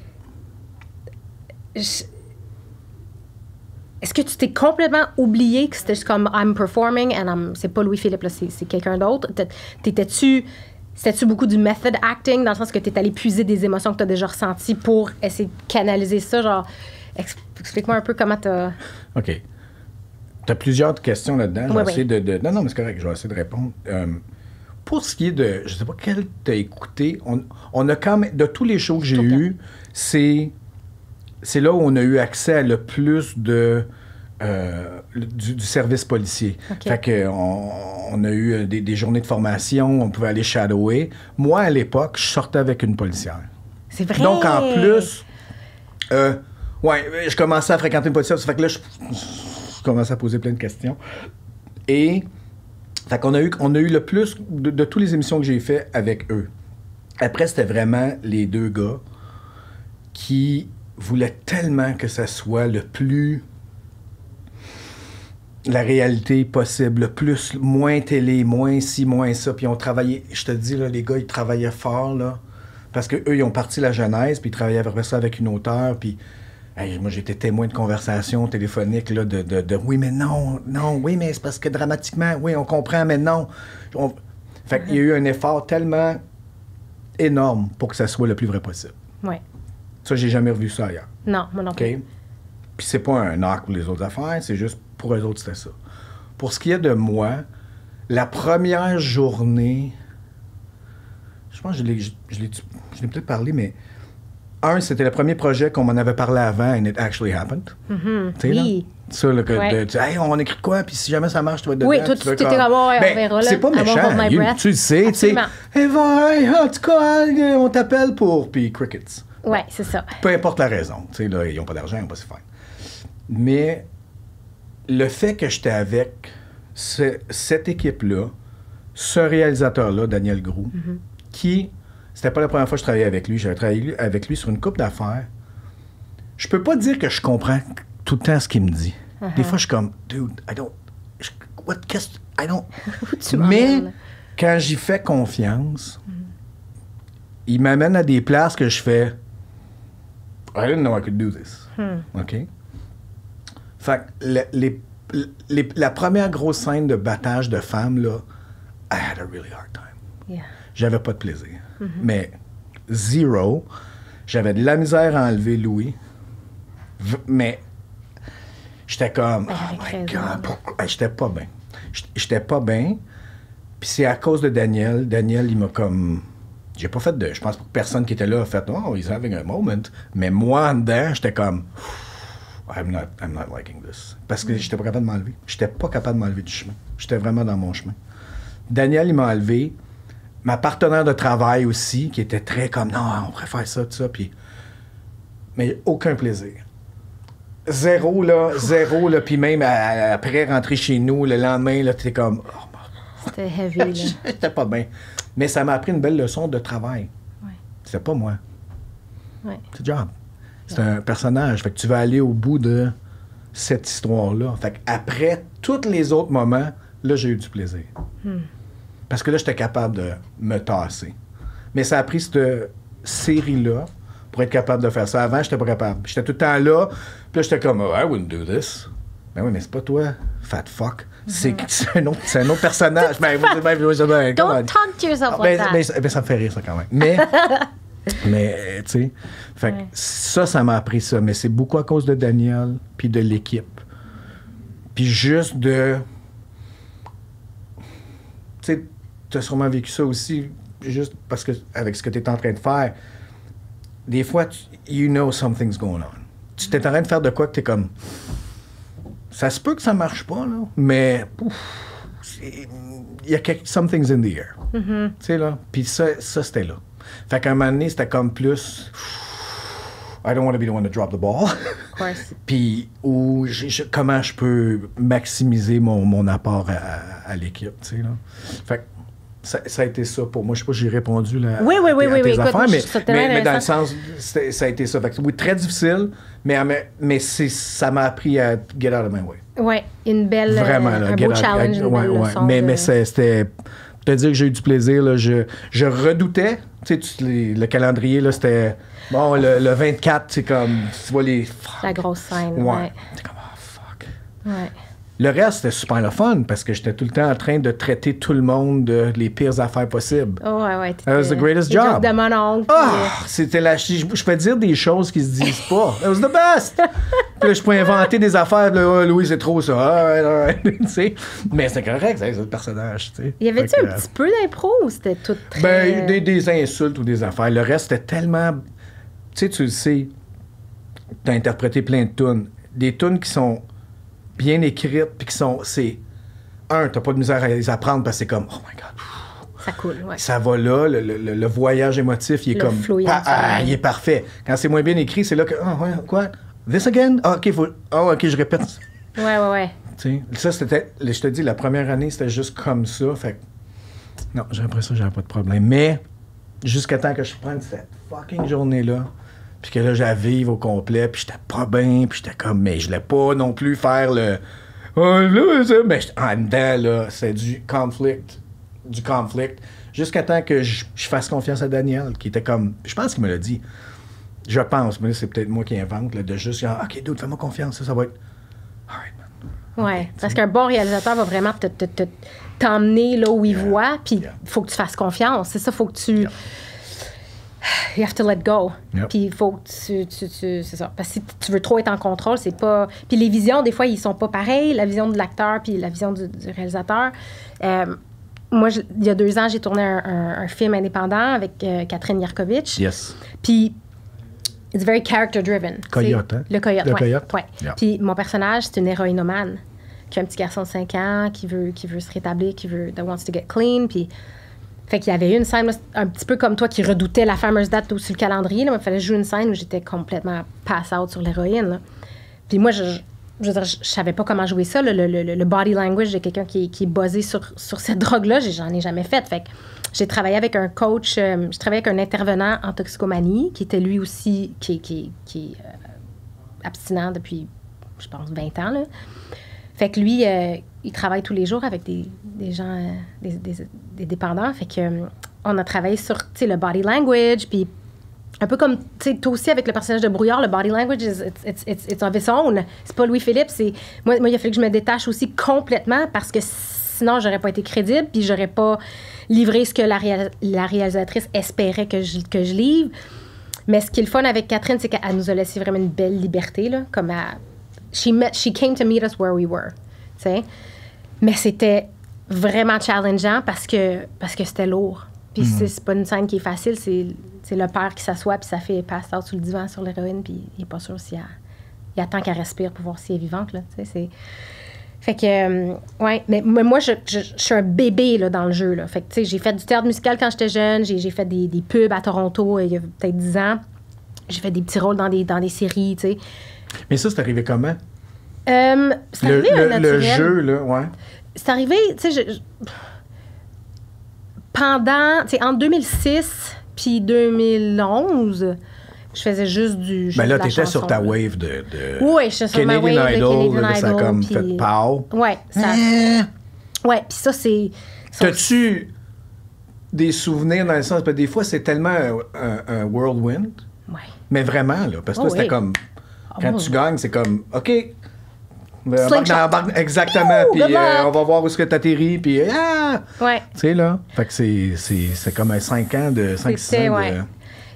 Est-ce que tu t'es complètement oublié que c'était juste comme I'm performing and c'est pas Louis-Philippe, là, c'est quelqu'un d'autre? T'étais-tu C'était-tu beaucoup du method acting, dans le sens que tu es allé puiser des émotions que tu as déjà ressenties pour essayer de canaliser ça? Genre, explique-moi un peu comment tu as... OK. Tu as plusieurs questions là-dedans. Je vais Oui. essayer de... Non, mais c'est correct, je vais essayer de répondre. Pour ce qui est de... Je sais pas quel tu as écouté. On a quand même... De tous les shows que j'ai eus, c'est là où on a eu accès à le plus de... du service policier. Okay. Fait que on a eu des journées de formation, on pouvait aller shadower. Moi, à l'époque, je sortais avec une policière. C'est vrai! Donc, en plus, je commençais à fréquenter une policière. Ça fait que là, je commençais à poser plein de questions. Et, fait qu'on a eu le plus de toutes les émissions que j'ai fait avec eux. Après, c'était vraiment les deux gars qui voulaient tellement que ça soit le plus... la réalité possible, le plus, moins télé, moins ci, moins ça. Puis on travaillait, je te dis, là, les gars, ils travaillaient fort, là, parce qu'eux, ils ont parti la Genèse, puis ils travaillaient après ça avec une auteure, puis hey, moi, j'étais témoin de conversations téléphoniques, là, de oui, mais non, oui, mais c'est parce que dramatiquement, oui, on comprend, mais non. Fait qu'il y a eu un effort tellement énorme pour que ça soit le plus vrai possible. Oui. Ça, j'ai jamais revu ça ailleurs. Non, moi non plus. OK? Puis c'est pas un knock pour les autres affaires, c'est juste pour eux autres, c'était ça. Pour ce qui est de moi, la première journée, je pense que je l'ai peut-être parlé, mais c'était le premier projet qu'on m'en avait parlé avant, and it actually happened. Oui. Là? Ça, là, hey, on écrit de quoi, puis si jamais ça marche, tu vas être dedans. Oui, toi, tu t'étais comme, on verra, là. C'est pas méchant, tu le sais, tu sais. Hey, en tout cas, on t'appelle pour, puis crickets. Oui, c'est ça. Peu importe la raison, tu sais, là, ils n'ont pas d'argent, ils n'ont pas si faire. Mais le fait que j'étais avec cette équipe-là, ce réalisateur-là, Daniel Groux, qui, c'était pas la première fois que je travaillais avec lui, j'avais travaillé avec lui sur une couple d'affaires, je peux pas dire que je comprends tout le temps ce qu'il me dit. Des fois, je suis comme, dude, Mais quand j'y fais confiance, il m'amène à des places que je fais, I didn't know I could do this. OK? Fait que la première grosse scène de battage de femmes, là, I had a really hard time. Yeah. J'avais pas de plaisir. Mais zéro. J'avais de la misère à enlever Louis. Mais j'étais comme, oh my God, pourquoi? J'étais pas bien. J'étais pas bien. Puis c'est à cause de Daniel. Daniel, il m'a comme... J'ai pas fait de... Je pense que personne qui était là a fait « Oh, he's having a moment ». Mais moi, en dedans, j'étais comme... I'm not liking this. Parce que j'étais pas capable de m'enlever. J'étais pas capable de m'enlever du chemin. J'étais vraiment dans mon chemin. Daniel, il m'a enlevé. Ma partenaire de travail aussi, qui était très comme « Non, on préfère ça, tout ça ». Puis... Mais aucun plaisir. Zéro, là. Puis même après, rentrer chez nous, le lendemain, là, t'es comme... Oh, c'était heavy, là. J'étais pas bien. Mais ça m'a appris une belle leçon de travail. Ouais. C'était pas moi. Ouais. C'est le job. C'est un personnage. Fait que tu vas aller au bout de cette histoire-là. Fait qu'après tous les autres moments, là, j'ai eu du plaisir. Parce que là, j'étais capable de me tasser. Mais ça a pris cette série-là pour être capable de faire ça. Avant, j'étais pas capable. J'étais tout le temps là. Puis là, j'étais comme, oh, I wouldn't do this. Ben oui, mais c'est pas toi, fat fuck. C'est un autre personnage. Don't talk to yourself like that. Ben, ça me fait rire, ça, quand même. Mais tu sais, fait que ça m'a appris ça. Mais c'est beaucoup à cause de Daniel, puis de l'équipe. Puis juste de... Tu sais, tu as sûrement vécu ça aussi, juste parce que, avec ce que tu es en train de faire, des fois, you know something's going on. Tu t'es en train de faire de quoi que tu es comme... Ça se peut que ça marche pas, là, mais il y a something's in the air. Tu sais, là. Puis ça, c'était là. Fait qu'à un moment donné, c'était comme plus... I don't want to be the one to drop the ball. Of course. Puis comment je peux maximiser mon apport à l'équipe, tu sais, là. Fait que ça a été ça pour moi. Je sais pas si j'ai répondu là, oui, à tes affaires, écoute, mais dans le sens, ça a été ça. Fait que, oui, très difficile, mais ça m'a appris à get out of my way. Oui, une belle... Vraiment, là, un beau challenge, une belle leçon. Mais c'était... Pour te dire que j'ai eu du plaisir, là, je redoutais. Tu sais, le calendrier, là, c'était... Bon, le 24, c'est comme... Tu vois les... La grosse scène, ouais. T'es comme, oh, fuck. Ouais. Le reste, c'était super le fun parce que j'étais tout le temps en train de traiter tout le monde de les pires affaires possibles. Oh, ouais. That was the greatest job. De mon oncle. C'était je peux dire des choses qui se disent pas. That was the best! Puis là, je peux inventer des affaires. Là, Louis, c'est trop ça. All right. Tu sais. Mais c'est correct, c'est le personnage. Tu sais. Y avait-tu un petit peu d'impro ou c'était tout très... Des insultes ou des affaires. Le reste, c'était tellement... Tu le sais, t'as interprété plein de tunes. Des tunes qui sont bien écrites, puis qui sont... T'as pas de misère à les apprendre parce que c'est comme, oh my God. Ça coule, ouais. Ça va là, le voyage émotif, il est comme... il est parfait. Quand c'est moins bien écrit, c'est là que, quoi? This again? OK, OK, je répète. Ouais. Tu sais, ça, c'était... Je te dis, la première année, c'était juste comme ça, fait que... Non, j'ai l'impression que j'avais pas de problème. Mais, jusqu'à temps que je prenne cette fucking journée-là, puis que là, j'avais au complet, puis j'étais pas bien, puis j'étais comme, mais je voulais pas non plus faire le... mais en dedans, là, c'est du conflict. Jusqu'à temps que je fasse confiance à Daniel, qui était comme... Je pense qu'il me l'a dit. Je pense, mais là, c'est peut-être moi qui invente, là, de juste dire, OK, dude, fais-moi confiance, ça va être... All right, man. Ouais, parce qu'un bon réalisateur va vraiment t'emmener là où il voit, puis il faut que tu fasses confiance. C'est ça, il faut que tu... You have to let go. Puis il faut que tu c'est ça. Parce que si tu veux trop être en contrôle, c'est pas... Puis les visions, des fois, ils sont pas pareils. La vision de l'acteur puis la vision du réalisateur. Moi, il y a 2 ans, j'ai tourné un film indépendant avec Catherine Yarkovitch. Yes. Puis it's very character-driven. Coyote, hein? Le coyote, le coyote. Ouais. Yeah. Puis mon personnage, c'est une héroïnomane qui a un petit garçon de 5 ans qui veut se rétablir, that wants to get clean. Puis... Fait qu'il y avait une scène, là, un petit peu comme toi, qui redoutait la fameuse date sur le calendrier. Là. Il fallait jouer une scène où j'étais complètement pass-out sur l'héroïne. Là. Puis moi, je savais pas comment jouer ça. Là. Le body language de quelqu'un qui est basé sur cette drogue-là, j'en ai jamais fait. Fait que j'ai travaillé avec un coach, j'ai travaillé avec un intervenant en toxicomanie, qui était lui aussi, qui est abstinent depuis, je pense, 20 ans. Là. Fait que lui, il travaille tous les jours avec des gens, des dépendants. Fait que on a travaillé sur, tu sais, le body language, puis un peu comme, tu sais, toi aussi avec le personnage de Brouillard, le body language, it's of its own. C'est pas Louis-Philippe, c'est... Moi, il a fallu que je me détache aussi complètement parce que sinon, j'aurais pas été crédible, puis j'aurais pas livré ce que la réalisatrice espérait que je livre. Mais ce qui est le fun avec Catherine, c'est qu'elle nous a laissé vraiment une belle liberté, là, comme she came to meet us where we were, tu sais. Mais c'était vraiment challengeant parce que c'était lourd. Puis c'est pas une scène qui est facile, c'est le père qui s'assoit puis ça fait passe out sur le divan sur l'héroïne puis il est pas sûr s'il il attend qu'elle respire pour voir si elle est vivante, là, tu sais, c'est... Fait que, ouais, mais moi, je suis un bébé, là, dans le jeu, là. Fait que, tu sais, j'ai fait du théâtre musical quand j'étais jeune, j'ai fait des pubs à Toronto il y a peut-être 10 ans. J'ai fait des petits rôles dans des séries, tu sais. Mais ça, c'est arrivé comment? C'est arrivé le jeu, là, ouais. C'est arrivé, tu sais, pendant, tu sais, entre 2006 puis 2011, je faisais juste du jeu. Ben là, de la t'étais chanson, sur ta là. wave de Oui, je suis sur ma wave de Canadian là, ça a Idol. comme Puis... fait pow. Ouais, ça... Ouais, puis ça, c'est... T'as-tu des souvenirs dans le sens... Parce que des fois, c'est tellement un whirlwind. Ouais. Mais vraiment, là, parce que c'était comme... Quand tu gagnes, c'est comme, OK... Exactement, puis on va voir où est-ce que t'atterris, puis ouais. Tu sais, là, fait que c'est comme un 5 ans de... 5-6 ans ouais.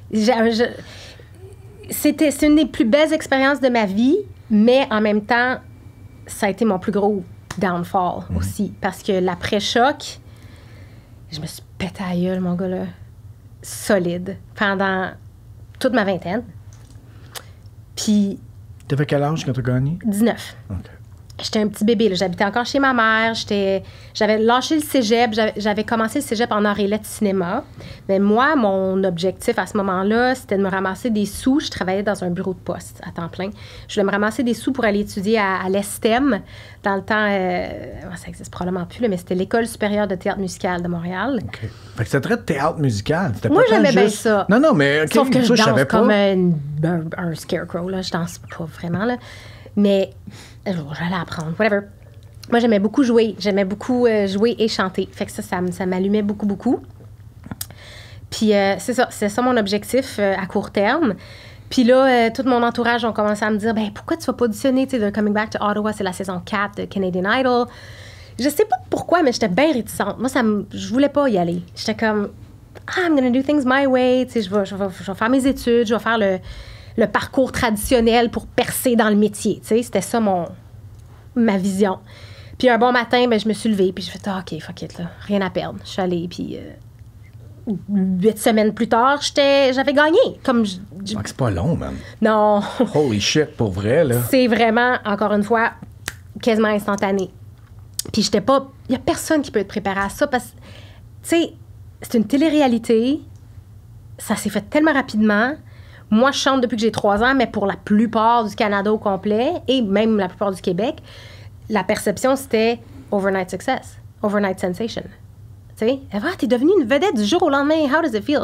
C'est une des plus belles expériences de ma vie, mais en même temps, ça a été mon plus gros downfall aussi, parce que l'après-choc, je me suis pété à la gueule, mon gars, là, solide, pendant toute ma vingtaine. Puis... T'avais quel âge quand t'as gagné? 19. OK. J'étais un petit bébé, là. J'habitais encore chez ma mère. J'avais lâché le cégep. J'avais commencé le cégep en arts et lettres cinéma. Mais moi, mon objectif à ce moment-là, c'était de me ramasser des sous. Je travaillais dans un bureau de poste à temps plein. Je voulais me ramasser des sous pour aller étudier à l'ESTEM. Dans le temps, ça existe probablement plus, là, mais c'était l'École supérieure de théâtre musical de Montréal. OK. Fait que ça traite de théâtre musical. Moi, j'aimais bien ça. Non, mais... Okay, sauf que je danse comme pas. un scarecrow, là. Je danse pas vraiment, là. Mais j'allais apprendre, whatever. Moi, j'aimais beaucoup jouer. J'aimais beaucoup jouer et chanter. Fait que ça m'allumait beaucoup. Puis c'est ça mon objectif à court terme. Puis là, tout mon entourage ont commencé à me dire, ben pourquoi tu vas pas auditionner, tu sais, de Coming Back to Ottawa, c'est la saison 4 de Canadian Idol. Je sais pas pourquoi, mais j'étais bien réticente. Moi, je voulais pas y aller. J'étais comme, I'm gonna do things my way, tu sais, je vais faire mes études, je vais faire le parcours traditionnel pour percer dans le métier, tu sais, c'était ça ma vision. Puis un bon matin, ben, je me suis levée, puis j'ai fait, OK, fuck it, là, rien à perdre. Je suis allée, puis 8 semaines plus tard, j'avais gagné. C'est pas long, man. Non. Holy shit, pour vrai, là. C'est vraiment, encore une fois, quasiment instantané. Puis j'étais pas... Il y a personne qui peut être préparé à ça, parce que, tu sais, c'est une télé-réalité. Ça s'est fait tellement rapidement. Moi, je chante depuis que j'ai 3 ans, mais pour la plupart du Canada au complet, et même la plupart du Québec, la perception, c'était overnight success, overnight sensation. Tu sais, t'es devenue une vedette du jour au lendemain. How does it feel?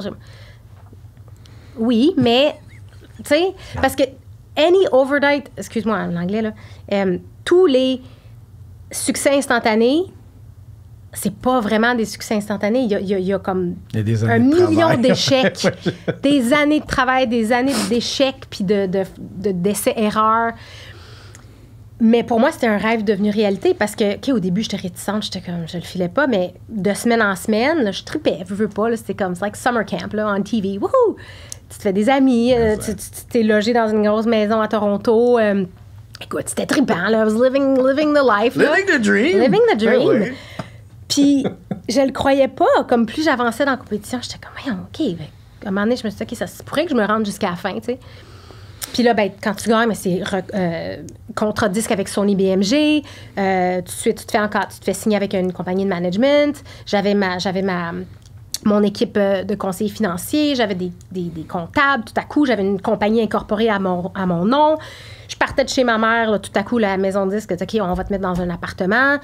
Oui, mais, tu sais, parce que any overnight, excuse-moi en anglais, là, tous les succès instantanés, c'est pas vraiment des succès instantanés. Il y a comme un million d'échecs, des années de travail, des années d'échecs, puis d'essais-erreurs. Mais pour moi, c'était un rêve devenu réalité parce que, OK, au début, j'étais réticente, j'étais comme, je le filais pas, mais de semaine en semaine, là, je tripais, veux pas, là, c'était comme, c'est like summer camp, là, on TV, wouhou! Tu te fais des amis, tu t'es logé dans une grosse maison à Toronto. Écoute, c'était trippant, là, I was living the life. Living the dream! Living the dream! Oui. Puis, je le croyais pas, comme plus j'avançais dans la compétition, j'étais comme, voyons, OK, à un moment donné, je me suis dit, OK, ça se pourrait que je me rende jusqu'à la fin, tu sais. Puis là, ben, quand tu gagnes, c'est contrat de disque avec Sony BMG. Tu te fais signer avec une compagnie de management. J'avais mon équipe de conseillers financiers. J'avais des comptables. Tout à coup, j'avais une compagnie incorporée à mon nom. Je partais de chez ma mère. Là, tout à coup, la maison de disque, OK, on va te mettre dans un appartement.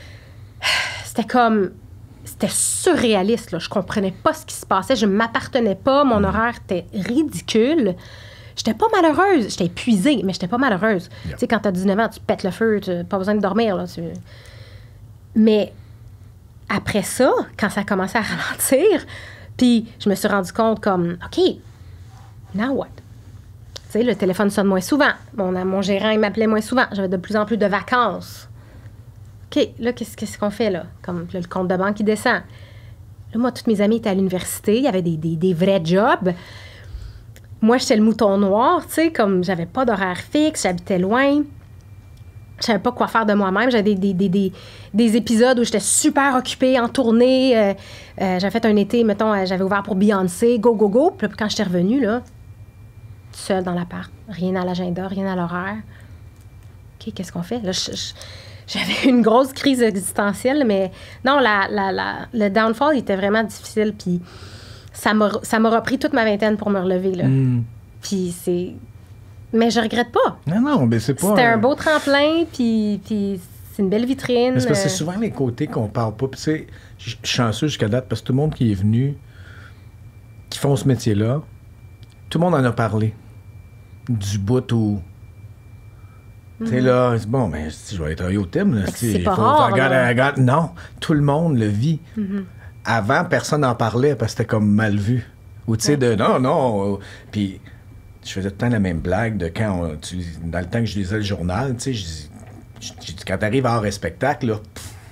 C'était surréaliste. Là. Je comprenais pas ce qui se passait. Je m'appartenais pas. Mon horaire était ridicule. J'étais pas malheureuse. J'étais épuisée, mais j'étais pas malheureuse. Yep. Tu sais, quand t'as 19 ans, tu pètes le feu, tu n'as pas besoin de dormir. Là, Mais après ça, quand ça a commencé à ralentir, puis je me suis rendu compte comme, OK, now what? Tu sais, le téléphone sonne moins souvent. Mon gérant, il m'appelait moins souvent. J'avais de plus en plus de vacances. OK, là, qu'est-ce qu'on fait, là? Comme là, le compte de banque qui descend. Là, moi, toutes mes amies étaient à l'université. Il y avait des vrais jobs. Moi, j'étais le mouton noir, tu sais, comme j'avais pas d'horaire fixe, j'habitais loin. Je savais pas quoi faire de moi-même. J'avais des épisodes où j'étais super occupée en tournée. J'avais fait un été, mettons, j'avais ouvert pour Beyoncé, go, go, go. Puis quand j'étais revenue, là, seule dans l'appart, rien à l'agenda, rien à l'horaire. OK, qu'est-ce qu'on fait? Là, j'avais une grosse crise existentielle, mais non, le downfall, il était vraiment difficile, puis ça m'a repris toute ma vingtaine pour me relever, là. Puis c'est... Mais je regrette pas. Non, mais c'est pas... C'était un beau tremplin, puis c'est une belle vitrine. Mais c'est parce que c'est souvent les côtés qu'on parle pas. Puis tu sais, je suis chanceux jusqu'à date, parce que tout le monde qui est venu, qui font ce métier-là, tout le monde en a parlé. Du bout où... Tu sais, là, c'est bon, mais je vais aller travailler au thème. Là, c'est pas rare, non, tout le monde le vit. Avant, personne n'en parlait parce que c'était comme mal vu. Ou tu sais, de non. Puis je faisais tout le temps la même blague de quand, dans le temps que je lisais le journal, tu sais, quand t'arrives à hors spectacle, là,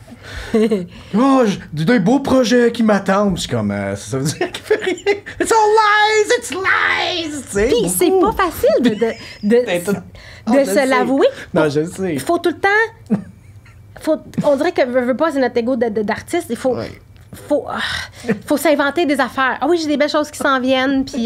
des beaux projets qui m'attendent. Je suis comme, ça veut dire qu'il fait rien. It's all lies! Puis c'est pas facile de se l'avouer. Non, je sais. Il faut tout le temps... on dirait que veut pas, c'est notre ego d'artiste. Il faut... Ouais. Faut s'inventer des affaires. Ah oui, j'ai des belles choses qui s'en viennent. Puis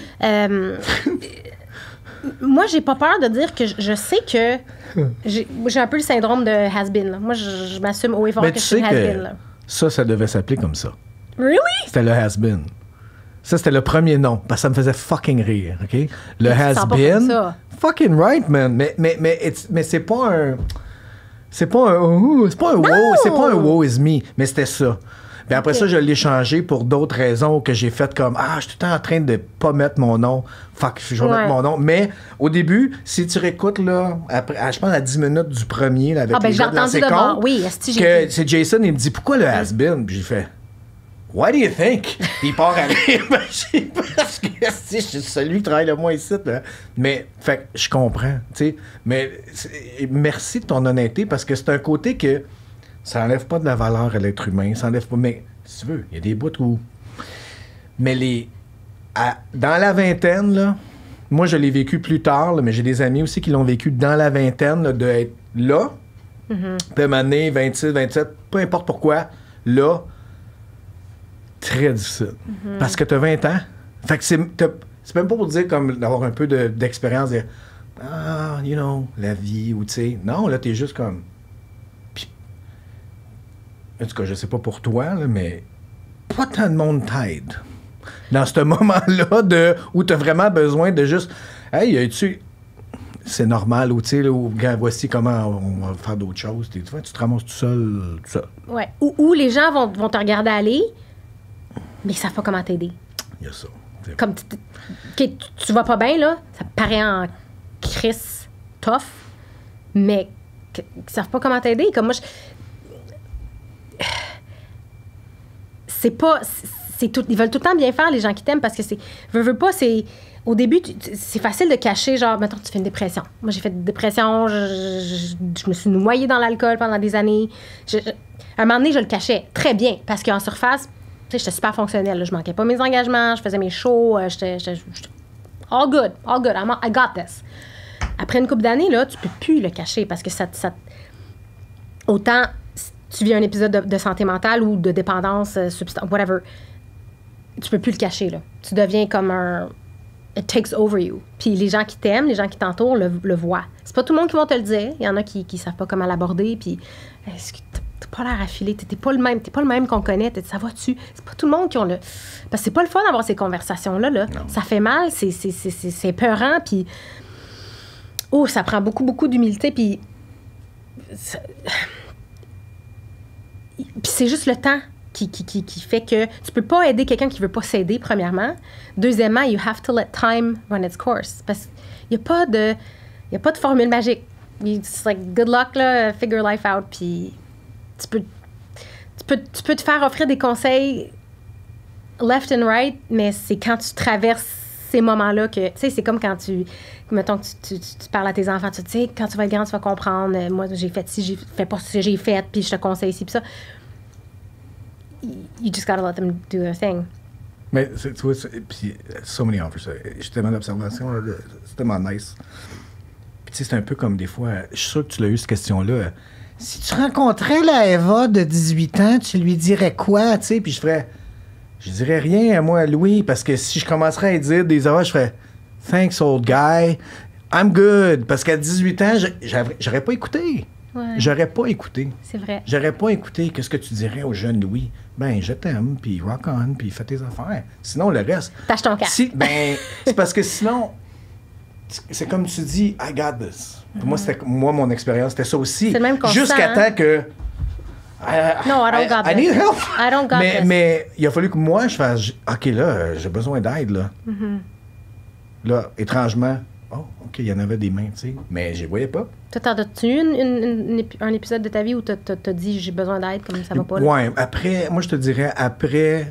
moi, j'ai pas peur de dire que je sais que j'ai un peu le syndrome de has-been. Là. Moi, je m'assume haut et fort que je suis has-been. Là. Ça devait s'appeler comme ça. Really? C'était le has-been. Ça, c'était le premier nom, parce que ça me faisait fucking rire, OK? Le has-been. Fucking right, man. Mais c'est pas un... C'est pas un wow, c'est pas un wow is me, mais c'était ça. Puis après ça, je l'ai changé pour d'autres raisons que j'ai fait comme je suis tout le temps en train de pas mettre mon nom. Fuck, je vais mettre mon nom. Mais au début, si tu réécoutes, là, après, je pense à 10 minutes du premier, là, avec les j'ai gens dans entendu ses comptes, oui, que c'est Jason, il me dit pourquoi le has-been? Puis j'ai fait Why do you think? Puis il part à rire. Parce que je suis celui qui travaille le moins ici. Là. Mais, fait je comprends. T'sais, mais merci de ton honnêteté parce que c'est un côté que ça n'enlève pas de la valeur à l'être humain. Ça enlève pas. Mais, si tu veux, il y a des bouts où. Mais dans la vingtaine, là, moi, je l'ai vécu plus tard, là, mais j'ai des amis aussi qui l'ont vécu dans la vingtaine, là, d'être là, puis à un moment donné, 26, 27, peu importe pourquoi, là, très difficile. Parce que t'as 20 ans. Fait que c'est même pas pour dire comme d'avoir un peu d'expérience, dire ah, you know, la vie, ou tu sais. Non, là, t'es juste comme. Puis, en tout cas, je sais pas pour toi, là, mais pas tant de monde t'aide. Dans ce moment-là où t'as vraiment besoin de juste. Hey, c'est normal, ou tu sais, voici comment on va faire d'autres choses. Tu te ramasses tout seul. Ouais. Ou les gens vont te regarder aller, mais ils savent pas comment t'aider. Il y a ça. Comme tu vas pas bien, là, ça paraît en crise tough, mais ils savent pas comment t'aider. Comme moi, c'est pas... ils veulent tout le temps bien faire, les gens qui t'aiment, parce que veux pas, c'est... Au début, c'est facile de cacher, genre, mettons, tu fais une dépression. Moi, j'ai fait une dépression, je me suis noyée dans l'alcool pendant des années. À un moment donné, je le cachais très bien, parce qu'en surface, tu sais, j'étais super fonctionnelle. Là. Je manquais pas mes engagements, je faisais mes shows, j'étais all good, I got this. Après une couple d'années, là, tu peux plus le cacher, parce que ça autant, si tu vis un épisode de santé mentale ou de dépendance, whatever, tu peux plus le cacher, là. Tu deviens comme un... It takes over you. Puis les gens qui t'aiment, les gens qui t'entourent le voient. C'est pas tout le monde qui va te le dire. Il y en a qui savent pas comment l'aborder. Puis est-ce que t'as pas l'air affilé? T'es pas le même qu'on connaît. Ça va-tu? C'est pas tout le monde qui ont le... Parce que c'est pas le fun d'avoir ces conversations-là. Là. Ça fait mal. C'est peurant. Puis... Oh, ça prend beaucoup, beaucoup d'humilité. Puis... Puis c'est juste le temps qui fait que tu peux pas aider quelqu'un qui veut pas s'aider, premièrement. Deuxièmement, you have to let time run its course. Parce qu'il y a pas de formule magique. It's like, good luck, là, figure life out. Puis tu peux te faire offrir des conseils left and right, mais c'est quand tu traverses ces moments-là que... Tu sais, c'est comme quand mettons que tu parles à tes enfants, tu sais, quand tu vas être grand, tu vas comprendre. Moi, j'ai fait ci, j'ai fait pas ce que j'ai fait, puis je te conseille ci, puis ça. You just gotta let them do their thing. Mais tu vois, puis so many offers. J'ai tellement d'observations, c'est tellement nice. Puis tu sais, c'est un peu comme des fois, je suis sûr que tu l'as eu cette question-là. Si tu rencontrais la Eva de 18 ans, tu lui dirais quoi, tu sais? Puis je dirais rien à moi, à Louis, parce que si je commencerais à lui dire des affaires, je ferais « Thanks, old guy. I'm good. » Parce qu'à 18 ans, j'aurais pas écouté. Ouais. J'aurais pas écouté. C'est vrai. J'aurais pas écouté. Qu'est-ce que tu dirais au jeune Louis? Ben, je t'aime, puis rock on, puis fais tes affaires. Sinon, le reste... Tâche ton cas. C'est parce que sinon, c'est comme tu dis, I got this. Pour moi, mon expérience, c'était ça aussi. C'est le même constant. Jusqu'à temps que... No, I don't got this. I need help. I don't got this. Mais il a fallu que moi, je fasse... OK, là, j'ai besoin d'aide, là. Là, étrangement... Oh, OK, il y en avait des mains, tu sais. Mais je les voyais pas. Toi, t'en as-tu eu un épisode de ta vie où t'as dit j'ai besoin d'aide, comme ça va pas? Là? Ouais, après, moi, je te dirais, après,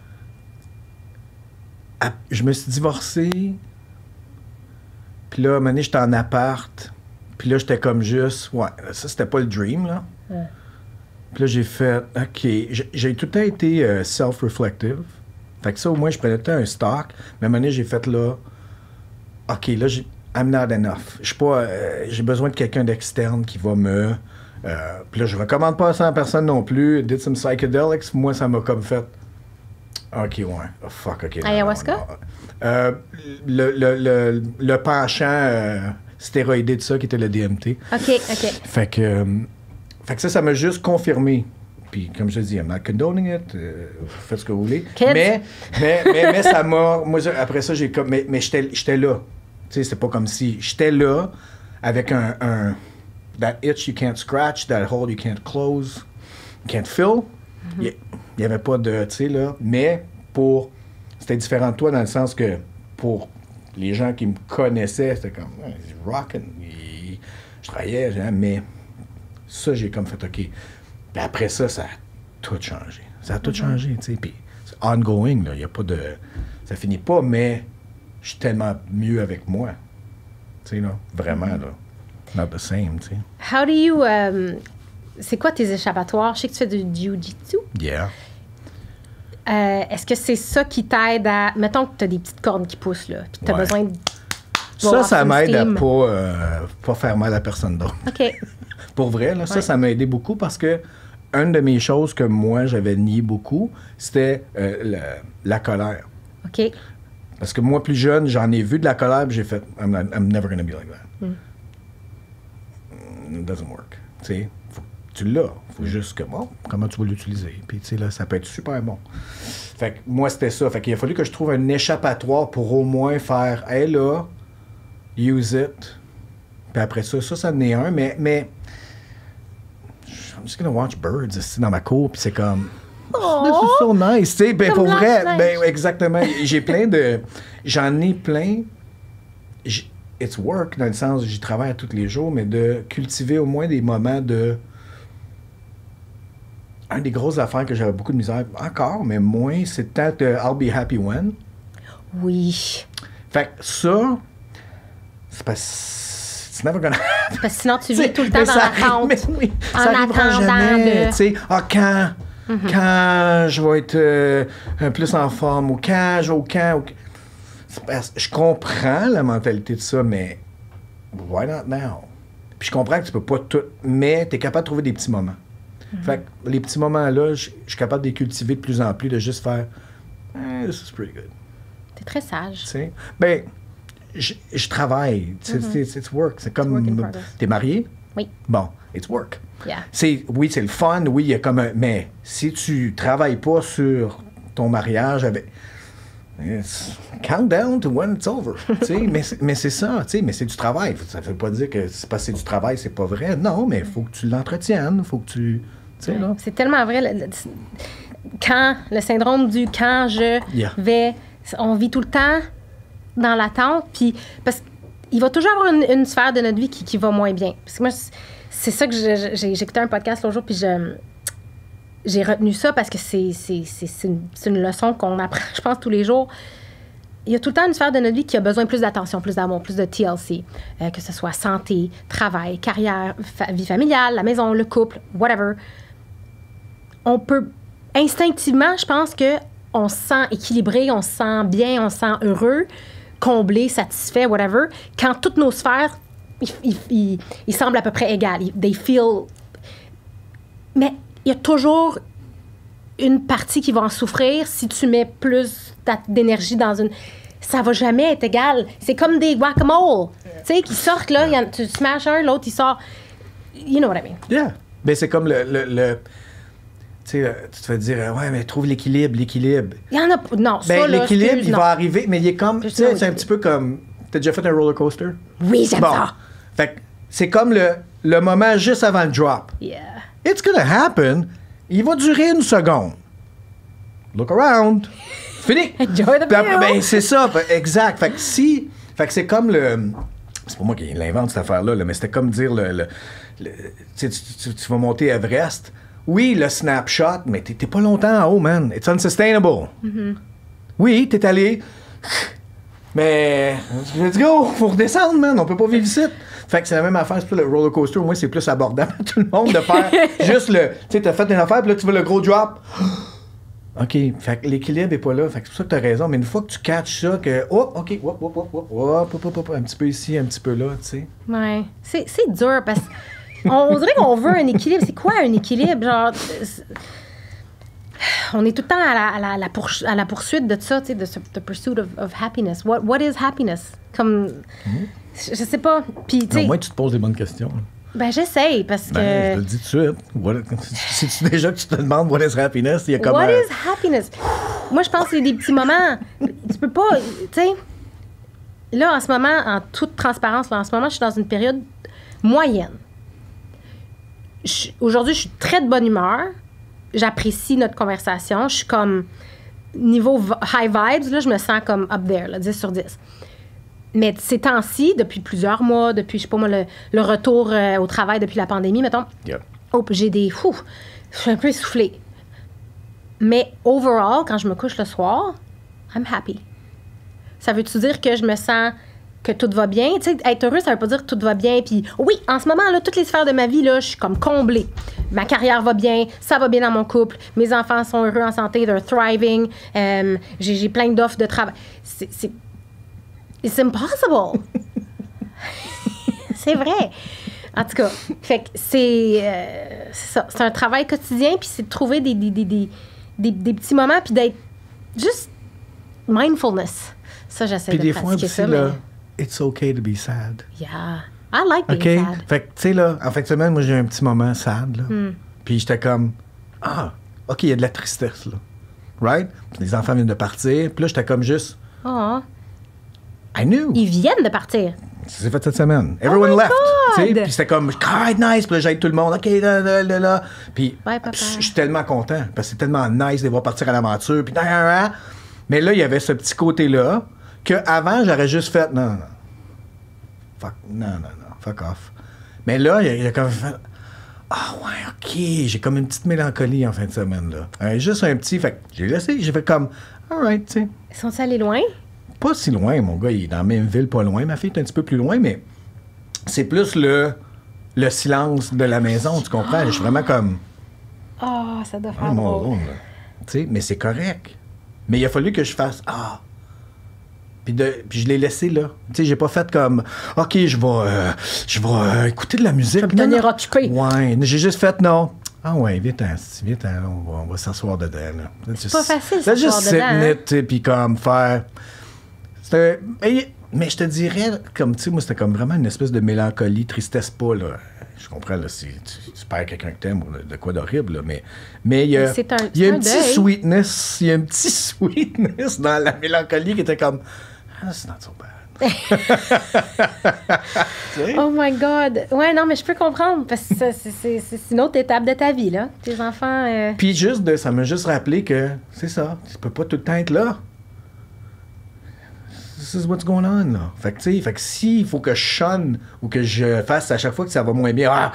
je me suis divorcé. Puis là, à un moment donné, j'étais en appart. Puis là, j'étais comme juste, ouais, ça, c'était pas le dream, là. Ouais. Puis là, j'ai fait, OK, j'ai tout le temps été self-reflective. Fait que ça, au moins, je prenais tout le temps un stock. Mais à un moment donné, j'ai fait là, OK, là, I'm not enough. Je suis pas... j'ai besoin de quelqu'un d'externe qui va me... puis là, je recommande pas ça à personne non plus. Did some psychedelics. Moi, ça m'a comme fait... OK, ouais. Oh, fuck, OK. Ayahuasca? Le penchant stéroïdé de ça, qui était le DMT. OK. Fait que ça m'a juste confirmé. Puis, comme je te dis, I'm not condoning it. Faites ce que vous voulez. Kids. Mais ça m'a... Moi, après ça, j'ai comme... Mais j'étais là. Tu sais, c'est pas comme si... J'étais là avec un that itch you can't scratch, that hole you can't close, you can't fill. Il y avait pas de... Tu sais, là. Mais c'était différent de toi dans le sens que pour les gens qui me connaissaient, c'était comme... Rockin'. Je travaillais, mais ça, j'ai comme fait OK. Puis après ça, ça a tout changé. Ça a tout changé, tu sais. Puis ongoing, là. Il y a pas de... Ça finit pas, mais je suis tellement mieux avec moi. Tu sais, là, vraiment, là. Not the same, tu sais. How do you... c'est quoi tes échappatoires? Je sais que tu fais du jiu-jitsu. Yeah. Est-ce que c'est ça qui t'aide à... Mettons que tu as des petites cordes qui poussent, là, puis tu as Ouais. besoin de... Ça m'aide à pas faire mal à personne d'autre. OK. Pour vrai, là, Ouais. ça m'a aidé beaucoup parce que une de mes choses que moi, j'avais nié beaucoup, c'était la colère. OK. Parce que moi, plus jeune, j'en ai vu de la colère, puis j'ai fait « I'm never gonna be like that. It doesn't work. » Tu sais, tu l'as. Faut juste que, bon, comment tu vas l'utiliser? Puis, tu sais, là, ça peut être super bon. Fait que moi, c'était ça. Fait qu'il a fallu que je trouve un échappatoire pour au moins faire « Hey, là, use it. » Puis après ça en est un, mais I'm just gonna watch birds ici dans ma cour, puis c'est comme... This is so nice, tu sais, ben Comme pour vrai, Blanche-Neige. ben exactement. J'en ai plein. It's work, dans le sens, j'y travaille tous les jours, mais de cultiver au moins des moments de... Un des grosses affaires que j'avais beaucoup de misère, encore, mais moins, c'est peut-être I'll be happy when. Oui. Fait que ça, c'est parce it's never gonna happen. Parce que sinon, tu vis tout le temps Mais dans ça l'attente. arrive, mais oui, en ça arrivera attendant jamais. de- Tu sais, quand je vais être plus en forme, ou quand je vais au camp. C'est parce que je comprends la mentalité de ça, mais why not now? Puis je comprends que tu peux pas tout, mais tu es capable de trouver des petits moments. Fait que les petits moments-là, je suis capable de les cultiver de plus en plus, de juste faire this is pretty good. T'es très sage. Tu sais? Ben, je travaille. It's work. C'est work in comme. progress. T'es marié? Oui. Bon, it's work. Yeah. Oui, c'est le fun, oui, il y a comme un. Mais si tu travailles pas sur ton mariage avec. Count down to when it's over. Tu sais, mais c'est ça, tu sais, mais c'est du travail. Ça veut pas dire que c'est parce que c'est du travail, c'est pas vrai. Non, mais il faut que tu l'entretiennes, faut que tu. Tu sais, là. C'est tellement vrai. Quand le syndrome du quand je Yeah. vais, on vit tout le temps dans l'attente, puis parce qu'il va toujours avoir une sphère de notre vie qui va moins bien. Parce que moi, c'est ça que j'ai écouté un podcast l'autre jour, puis j'ai retenu ça parce que c'est une leçon qu'on apprend, je pense, tous les jours. Il y a tout le temps une sphère de notre vie qui a besoin de plus d'attention, plus d'amour, plus de TLC, que ce soit santé, travail, carrière, vie familiale, la maison, le couple, whatever. On peut instinctivement, je pense que on se sent équilibré, on se sent bien, on se sent heureux, comblé, satisfait, whatever, quand toutes nos sphères, ils semblent à peu près égales. They feel... Mais il y a toujours une partie qui va en souffrir si tu mets plus d'énergie dans une... Ça va jamais être égal. C'est comme des guacamole, tu sais, qui sortent, là, tu smashes un, l'autre, il sort... You know what I mean? Yeah. Ben, c'est comme le tu sais, tu te fais dire, ouais, mais trouve l'équilibre. Il y en a... Non, ça, Ben, là, l'équilibre, excuse, il non. va arriver, mais il est comme, tu sais, c'est un petit peu comme, t'as déjà fait un roller coaster? Oui, j'aime ça. Fait que c'est comme le moment juste avant le drop. Yeah. It's gonna happen. Il va durer une seconde. Look around. Fini. Enjoy the view. Ben, c'est ça. Exact. Fait que c'est comme le... C'est pas moi qui l'invente, cette affaire-là, mais c'était comme dire tu sais, tu vas monter Everest. Oui, le snapshot, mais t'es pas longtemps en haut, man. It's unsustainable. Oui, t'es allé... Mais, let's go, faut redescendre, man. On peut pas vivre ici. Fait que c'est la même affaire, c'est plus le roller coaster. Au moins, c'est plus abordable à tout le monde de faire juste le. Tu sais, t'as fait une affaire, puis là, tu veux le gros drop. OK. Fait que l'équilibre est pas là. Fait que c'est pour ça que t'as raison. Mais une fois que tu catches ça, que. Oh, OK, hop, un petit peu ici, un petit peu là, tu sais. Ouais. C'est dur parce qu'on dirait qu'on veut un équilibre. C'est quoi un équilibre? Genre. On est tout le temps à la poursuite de ça, tu sais, de the pursuit of happiness. What is happiness? Comme. Je sais pas. Puis, tu sais. Au moins, tu te poses les bonnes questions. Ben, j'essaye parce que. Ben, je te le dis tout de suite. Si déjà que tu te demandes what is happiness, il y a comme. What is happiness? Moi, je pense que c'est des petits moments. Tu peux pas. Tu sais. Là, en ce moment, en toute transparence, là, en ce moment, je suis dans une période moyenne. Aujourd'hui, je suis très de bonne humeur. J'apprécie notre conversation. Je suis comme. Niveau high vibes, là, je me sens comme up there, là, 10 sur 10. Mais ces temps-ci, depuis plusieurs mois, depuis, je sais pas moi, le retour au travail depuis la pandémie, mettons, Yep. oh, j'ai des... je suis un peu essoufflée. Mais overall, quand je me couche le soir, I'm happy. Ça veut-tu dire que je me sens que tout va bien? Tu sais, être heureux, ça veut pas dire que tout va bien. Puis oui, en ce moment, là, toutes les sphères de ma vie, là, je suis comme comblée. Ma carrière va bien, ça va bien dans mon couple, mes enfants sont heureux, en santé, they're thriving, j'ai plein d'offres de travail. It's impossible! C'est vrai! En tout cas, fait que c'est ça. C'est un travail quotidien, puis c'est de trouver des petits moments, puis d'être juste mindfulness. Ça, j'essaie de pratiquer aussi, ça. là, it's okay to be sad. Yeah. I like being sad. Fait que, tu sais, là, en fin de semaine, moi, j'ai eu un petit moment sad, là. Puis j'étais comme, OK, il y a de la tristesse, là. Right? Puis les enfants viennent de partir. Puis là, j'étais comme juste, Oh. I knew. Ils viennent de partir. Ça s'est fait cette semaine. Everyone my left. God! Tu sais, puis c'était comme, nice. Puis là, j'aide tout le monde. OK, là. Puis Bye, papa. je suis tellement content. Parce que c'est tellement nice de les voir partir à l'aventure. Puis, mais là, il y avait ce petit côté-là qu'avant, j'aurais juste fait, non. Fuck off. Mais là, il a comme fait, ouais, OK. J'ai comme une petite mélancolie en fin de semaine, là. Juste un petit, fait que j'ai laissé. J'ai fait comme, all right, tu sais. Sont-ils allés loin? Pas si loin, mon gars, il est dans la même ville, pas loin. Ma fille est un petit peu plus loin, mais c'est plus le silence de la maison, tu comprends? Je suis vraiment comme... Ça doit faire mon drôle. Dieu, tu sais, mais c'est correct. Mais il a fallu que je fasse... Puis je l'ai laissé là. Tu sais, j'ai pas fait comme... OK, je vais écouter de la musique. Je vais me tenir occupé. Ouais, j'ai juste fait non. Ouais, vite, on va s'asseoir dedans. Là. C'est pas facile, s'asseoir juste dedans. Hein? Tu sais, puis comme faire... Mais je te dirais, comme, tu sais, moi, c'était comme vraiment une espèce de mélancolie, tristesse pas, là. Je comprends, là, si tu perds quelqu'un que t'aimes, de quoi d'horrible, là, mais il y a un petit sweetness, il y a un petit sweetness dans la mélancolie qui était comme, c'est not so bad. Oh my God. Ouais, non, mais je peux comprendre, parce que c'est une autre étape de ta vie, là. Tes enfants... Puis ça m'a juste rappelé que, c'est ça, tu peux pas tout le temps être là. This is what's going on, là. Fait que, tu sais, s'il faut que je shunne ou que je fasse à chaque fois que ça va moins bien,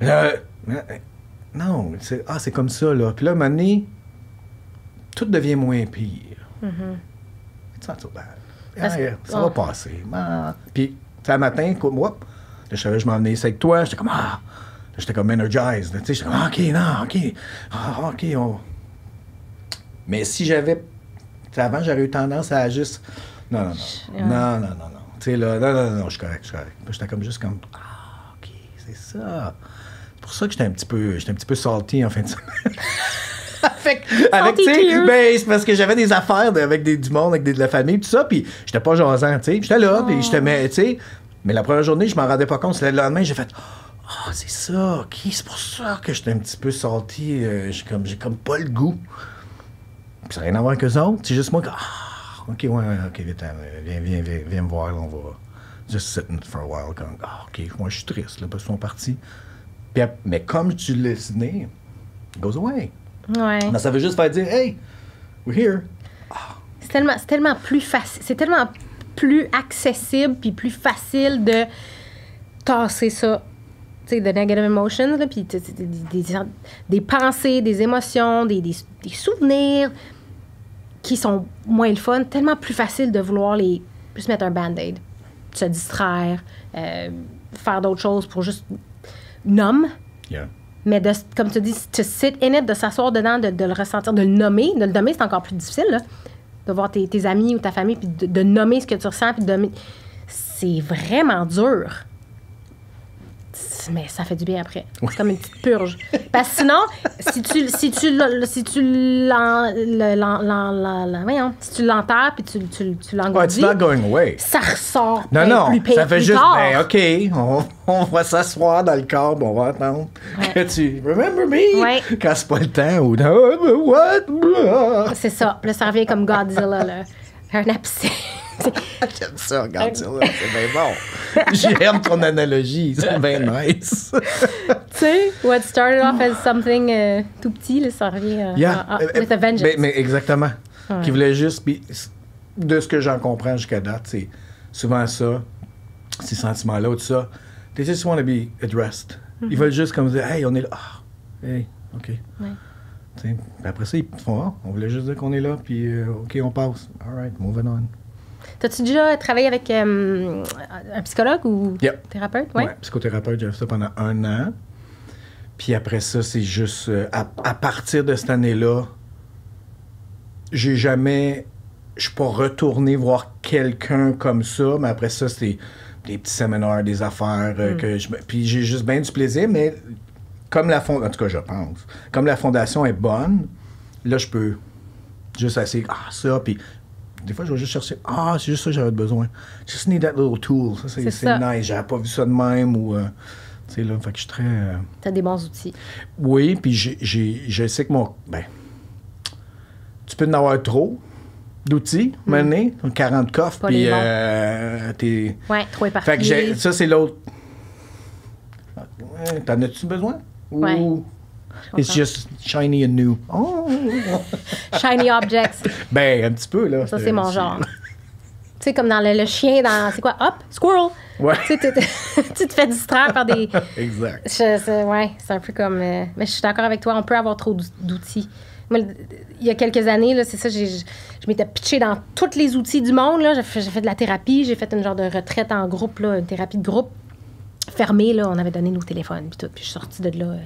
non, c'est comme ça, là. Puis là, à un moment donné, tout devient moins pire. It's not so bad. Ça va passer. Puis, tu sais, un matin, là, je savais que je m'en venais ici avec toi, j'étais comme, là, j'étais comme energized, tu sais, j'étais comme, OK, Mais si j'avais, avant, j'aurais eu tendance à juste... Non. Tu sais, là, non, je suis correct. Puis j'étais comme juste comme, OK, c'est ça. C'est pour ça que j'étais un petit peu salty en fin de semaine. avec tu sais, c'est parce que j'avais des affaires avec du monde, avec de la famille, tout ça, puis j'étais pas jasant, tu sais. J'étais là, puis tu sais, mais la première journée, je m'en rendais pas compte. C'est le lendemain, j'ai fait, c'est ça, OK, c'est pour ça que j'étais un petit peu salty. J'ai comme pas le goût. Puis ça n'a rien à voir avec eux autres. C'est juste moi qui... OK, vite, viens me voir, là, on va just sitting for a while. Comme, OK, moi, je suis triste, là, parce qu'ils sont partis. Puis, mais comme tu le laisses venir, it goes away. Ouais. Mais ça veut juste faire dire, hey, we're here. C'est tellement plus facile, c'est tellement plus accessible puis plus facile de tasser ça. Tu sais, de negative emotions, là, puis des pensées, des émotions, des souvenirs qui sont moins le fun, tellement plus facile de vouloir plus mettre un band-aid, se distraire, faire d'autres choses pour juste numb. Yeah. Mais comme tu dis, to sit in it, de s'asseoir dedans, de le ressentir, de le nommer. De le nommer, c'est encore plus difficile, là. De voir tes amis ou ta famille, puis de nommer ce que tu ressens, puis c'est vraiment dur. Mais ça fait du bien après. C'est comme une petite purge. Parce que sinon, si tu l'enterres puis tu l'engourdis, it's not going away. Ça ressort Non, plus pire ça fait plus juste, tard. OK, on va s'asseoir dans le corps, on va attendre que tu remember me quand c'est pas le temps ou what? C'est ça. Là, ça revient comme Godzilla, là. Un abcès. J'aime ça, Godzilla, c'est bien bon. J'aime ton analogie, c'est bien nice. Tu sais, what started off as something tout petit, là, ça revient with a vengeance. Mais exactement. Qui voulait juste, puis de ce que j'en comprends jusqu'à date, c'est souvent ça, ces sentiments-là ou tout ça, they just want to be addressed. Ils veulent juste comme dire, hey, on est là. Hey, OK. Ouais. Puis après ça, ils font on voulait juste dire qu'on est là, puis OK, on passe. All right, moving on. T'as-tu déjà travaillé avec un psychologue ou thérapeute? Oui, psychothérapeute, j'ai fait ça pendant 1 an. Puis après ça, c'est juste... à partir de cette année-là, je suis pas retourné voir quelqu'un comme ça, mais après ça, c'était des petits séminaires, des affaires puis j'ai juste bien du plaisir, mais comme la fondation... En tout cas, je pense. Comme la fondation est bonne, là, je peux juste essayer... ça, puis... Des fois, je vais juste chercher. C'est juste ça que j'avais besoin. Just need that little tool. Ça, c'est nice. J'avais pas vu ça de même. Ou, tu sais, là, fait que je suis très. T'as des bons outils. Oui, puis je sais que mon. Ben, tu peux en avoir trop d'outils, maintenant, 40 coffres, puis t'es. Ouais, trop éparpillé. Fait que ça, c'est l'autre. T'en as-tu besoin? Ouais. Ou it's just shiny and new. Oh! Shiny objects. Ben, un petit peu, là. Ça, c'est mon genre. Tu sais, comme dans le chien, dans... C'est quoi? Hop! Squirrel! Ouais. Tu te fais distraire par des... Exact. Ouais, c'est un peu comme... mais je suis d'accord avec toi, on peut avoir trop d'outils. Moi, il y a quelques années, là, c'est ça, je m'étais pitchée dans tous les outils du monde, là. J'ai fait de la thérapie, j'ai fait une genre de retraite en groupe, là, une thérapie de groupe fermée, là. On avait donné nos téléphones, puis tout. Puis je suis sortie de là...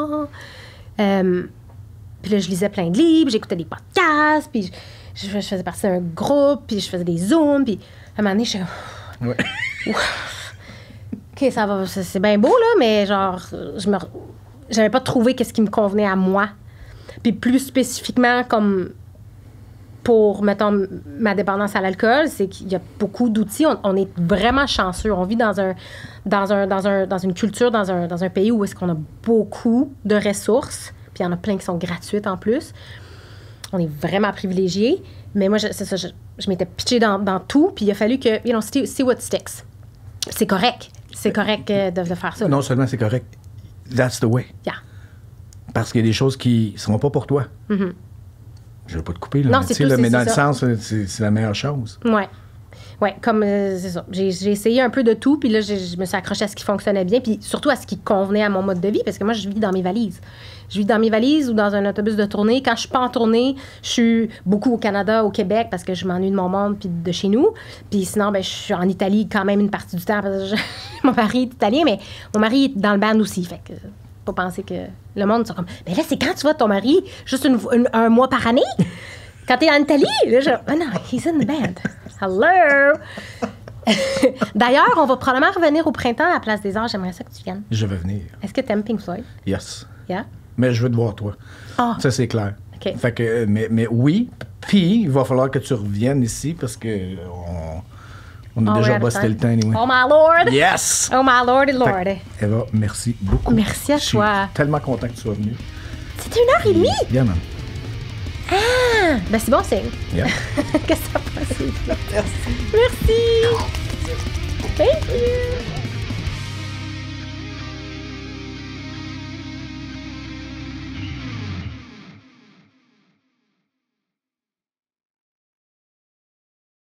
puis là, je lisais plein de livres, j'écoutais des podcasts, puis je faisais partie d'un groupe, puis je faisais des zooms, puis à un moment donné, je suis Ouais. OK, ça va, c'est bien beau, là, mais genre, j'avais pas trouvé qu'est-ce qui me convenait à moi. Puis plus spécifiquement, comme pour, mettons, ma dépendance à l'alcool, c'est qu'il y a beaucoup d'outils. On est vraiment chanceux. On vit dans une culture, dans un pays où est-ce qu'on a beaucoup de ressources. Puis il y en a plein qui sont gratuites en plus. On est vraiment privilégiés. Mais moi, je m'étais pitchée dans tout. Puis il a fallu que, see what sticks. C'est correct. C'est correct de faire ça. Non seulement c'est correct, that's the way. Yeah. Parce qu'il y a des choses qui ne seront pas pour toi. Mm-hmm. Je ne vais pas te couper, là. Non, c'est tout, mais dans le ça. sens, c'est la meilleure chose. Ouais. Ouais, comme c'est ça. J'ai essayé un peu de tout, puis là, je me suis accrochée à ce qui fonctionnait bien, puis surtout à ce qui convenait à mon mode de vie, parce que moi, je vis dans mes valises. Je vis dans mes valises ou dans un autobus de tournée. Quand je suis pas en tournée, je suis beaucoup au Canada, au Québec, parce que je m'ennuie de mon monde puis de chez nous. Puis sinon, ben, je suis en Italie quand même une partie du temps, parce que mon mari est italien, mais mon mari est dans le band aussi, fait que... Pas penser que le monde sont comme mais là c'est quand tu vois ton mari juste un mois par année quand t'es en Italie là non he's in the band hello. D'ailleurs on va probablement revenir au printemps à la Place des Arts. J'aimerais ça que tu viennes. Je vais venir. Est-ce que t'aimes Pink Floyd? Yes. Yeah. Mais je veux te voir toi. Ça c'est clair. Okay. Fait que mais oui, puis il va falloir que tu reviennes ici parce que on a déjà bossé le temps anyway. Oh my lord! Yes! Oh my lordy lord! Eva, merci beaucoup. Merci à toi. Je suis tellement content que tu sois venue. C'était 1h30? Yeah, man. Ah! Ben c'est bon signe. Yeah. Qu'est-ce que ça passe? Merci. Merci. Thank you.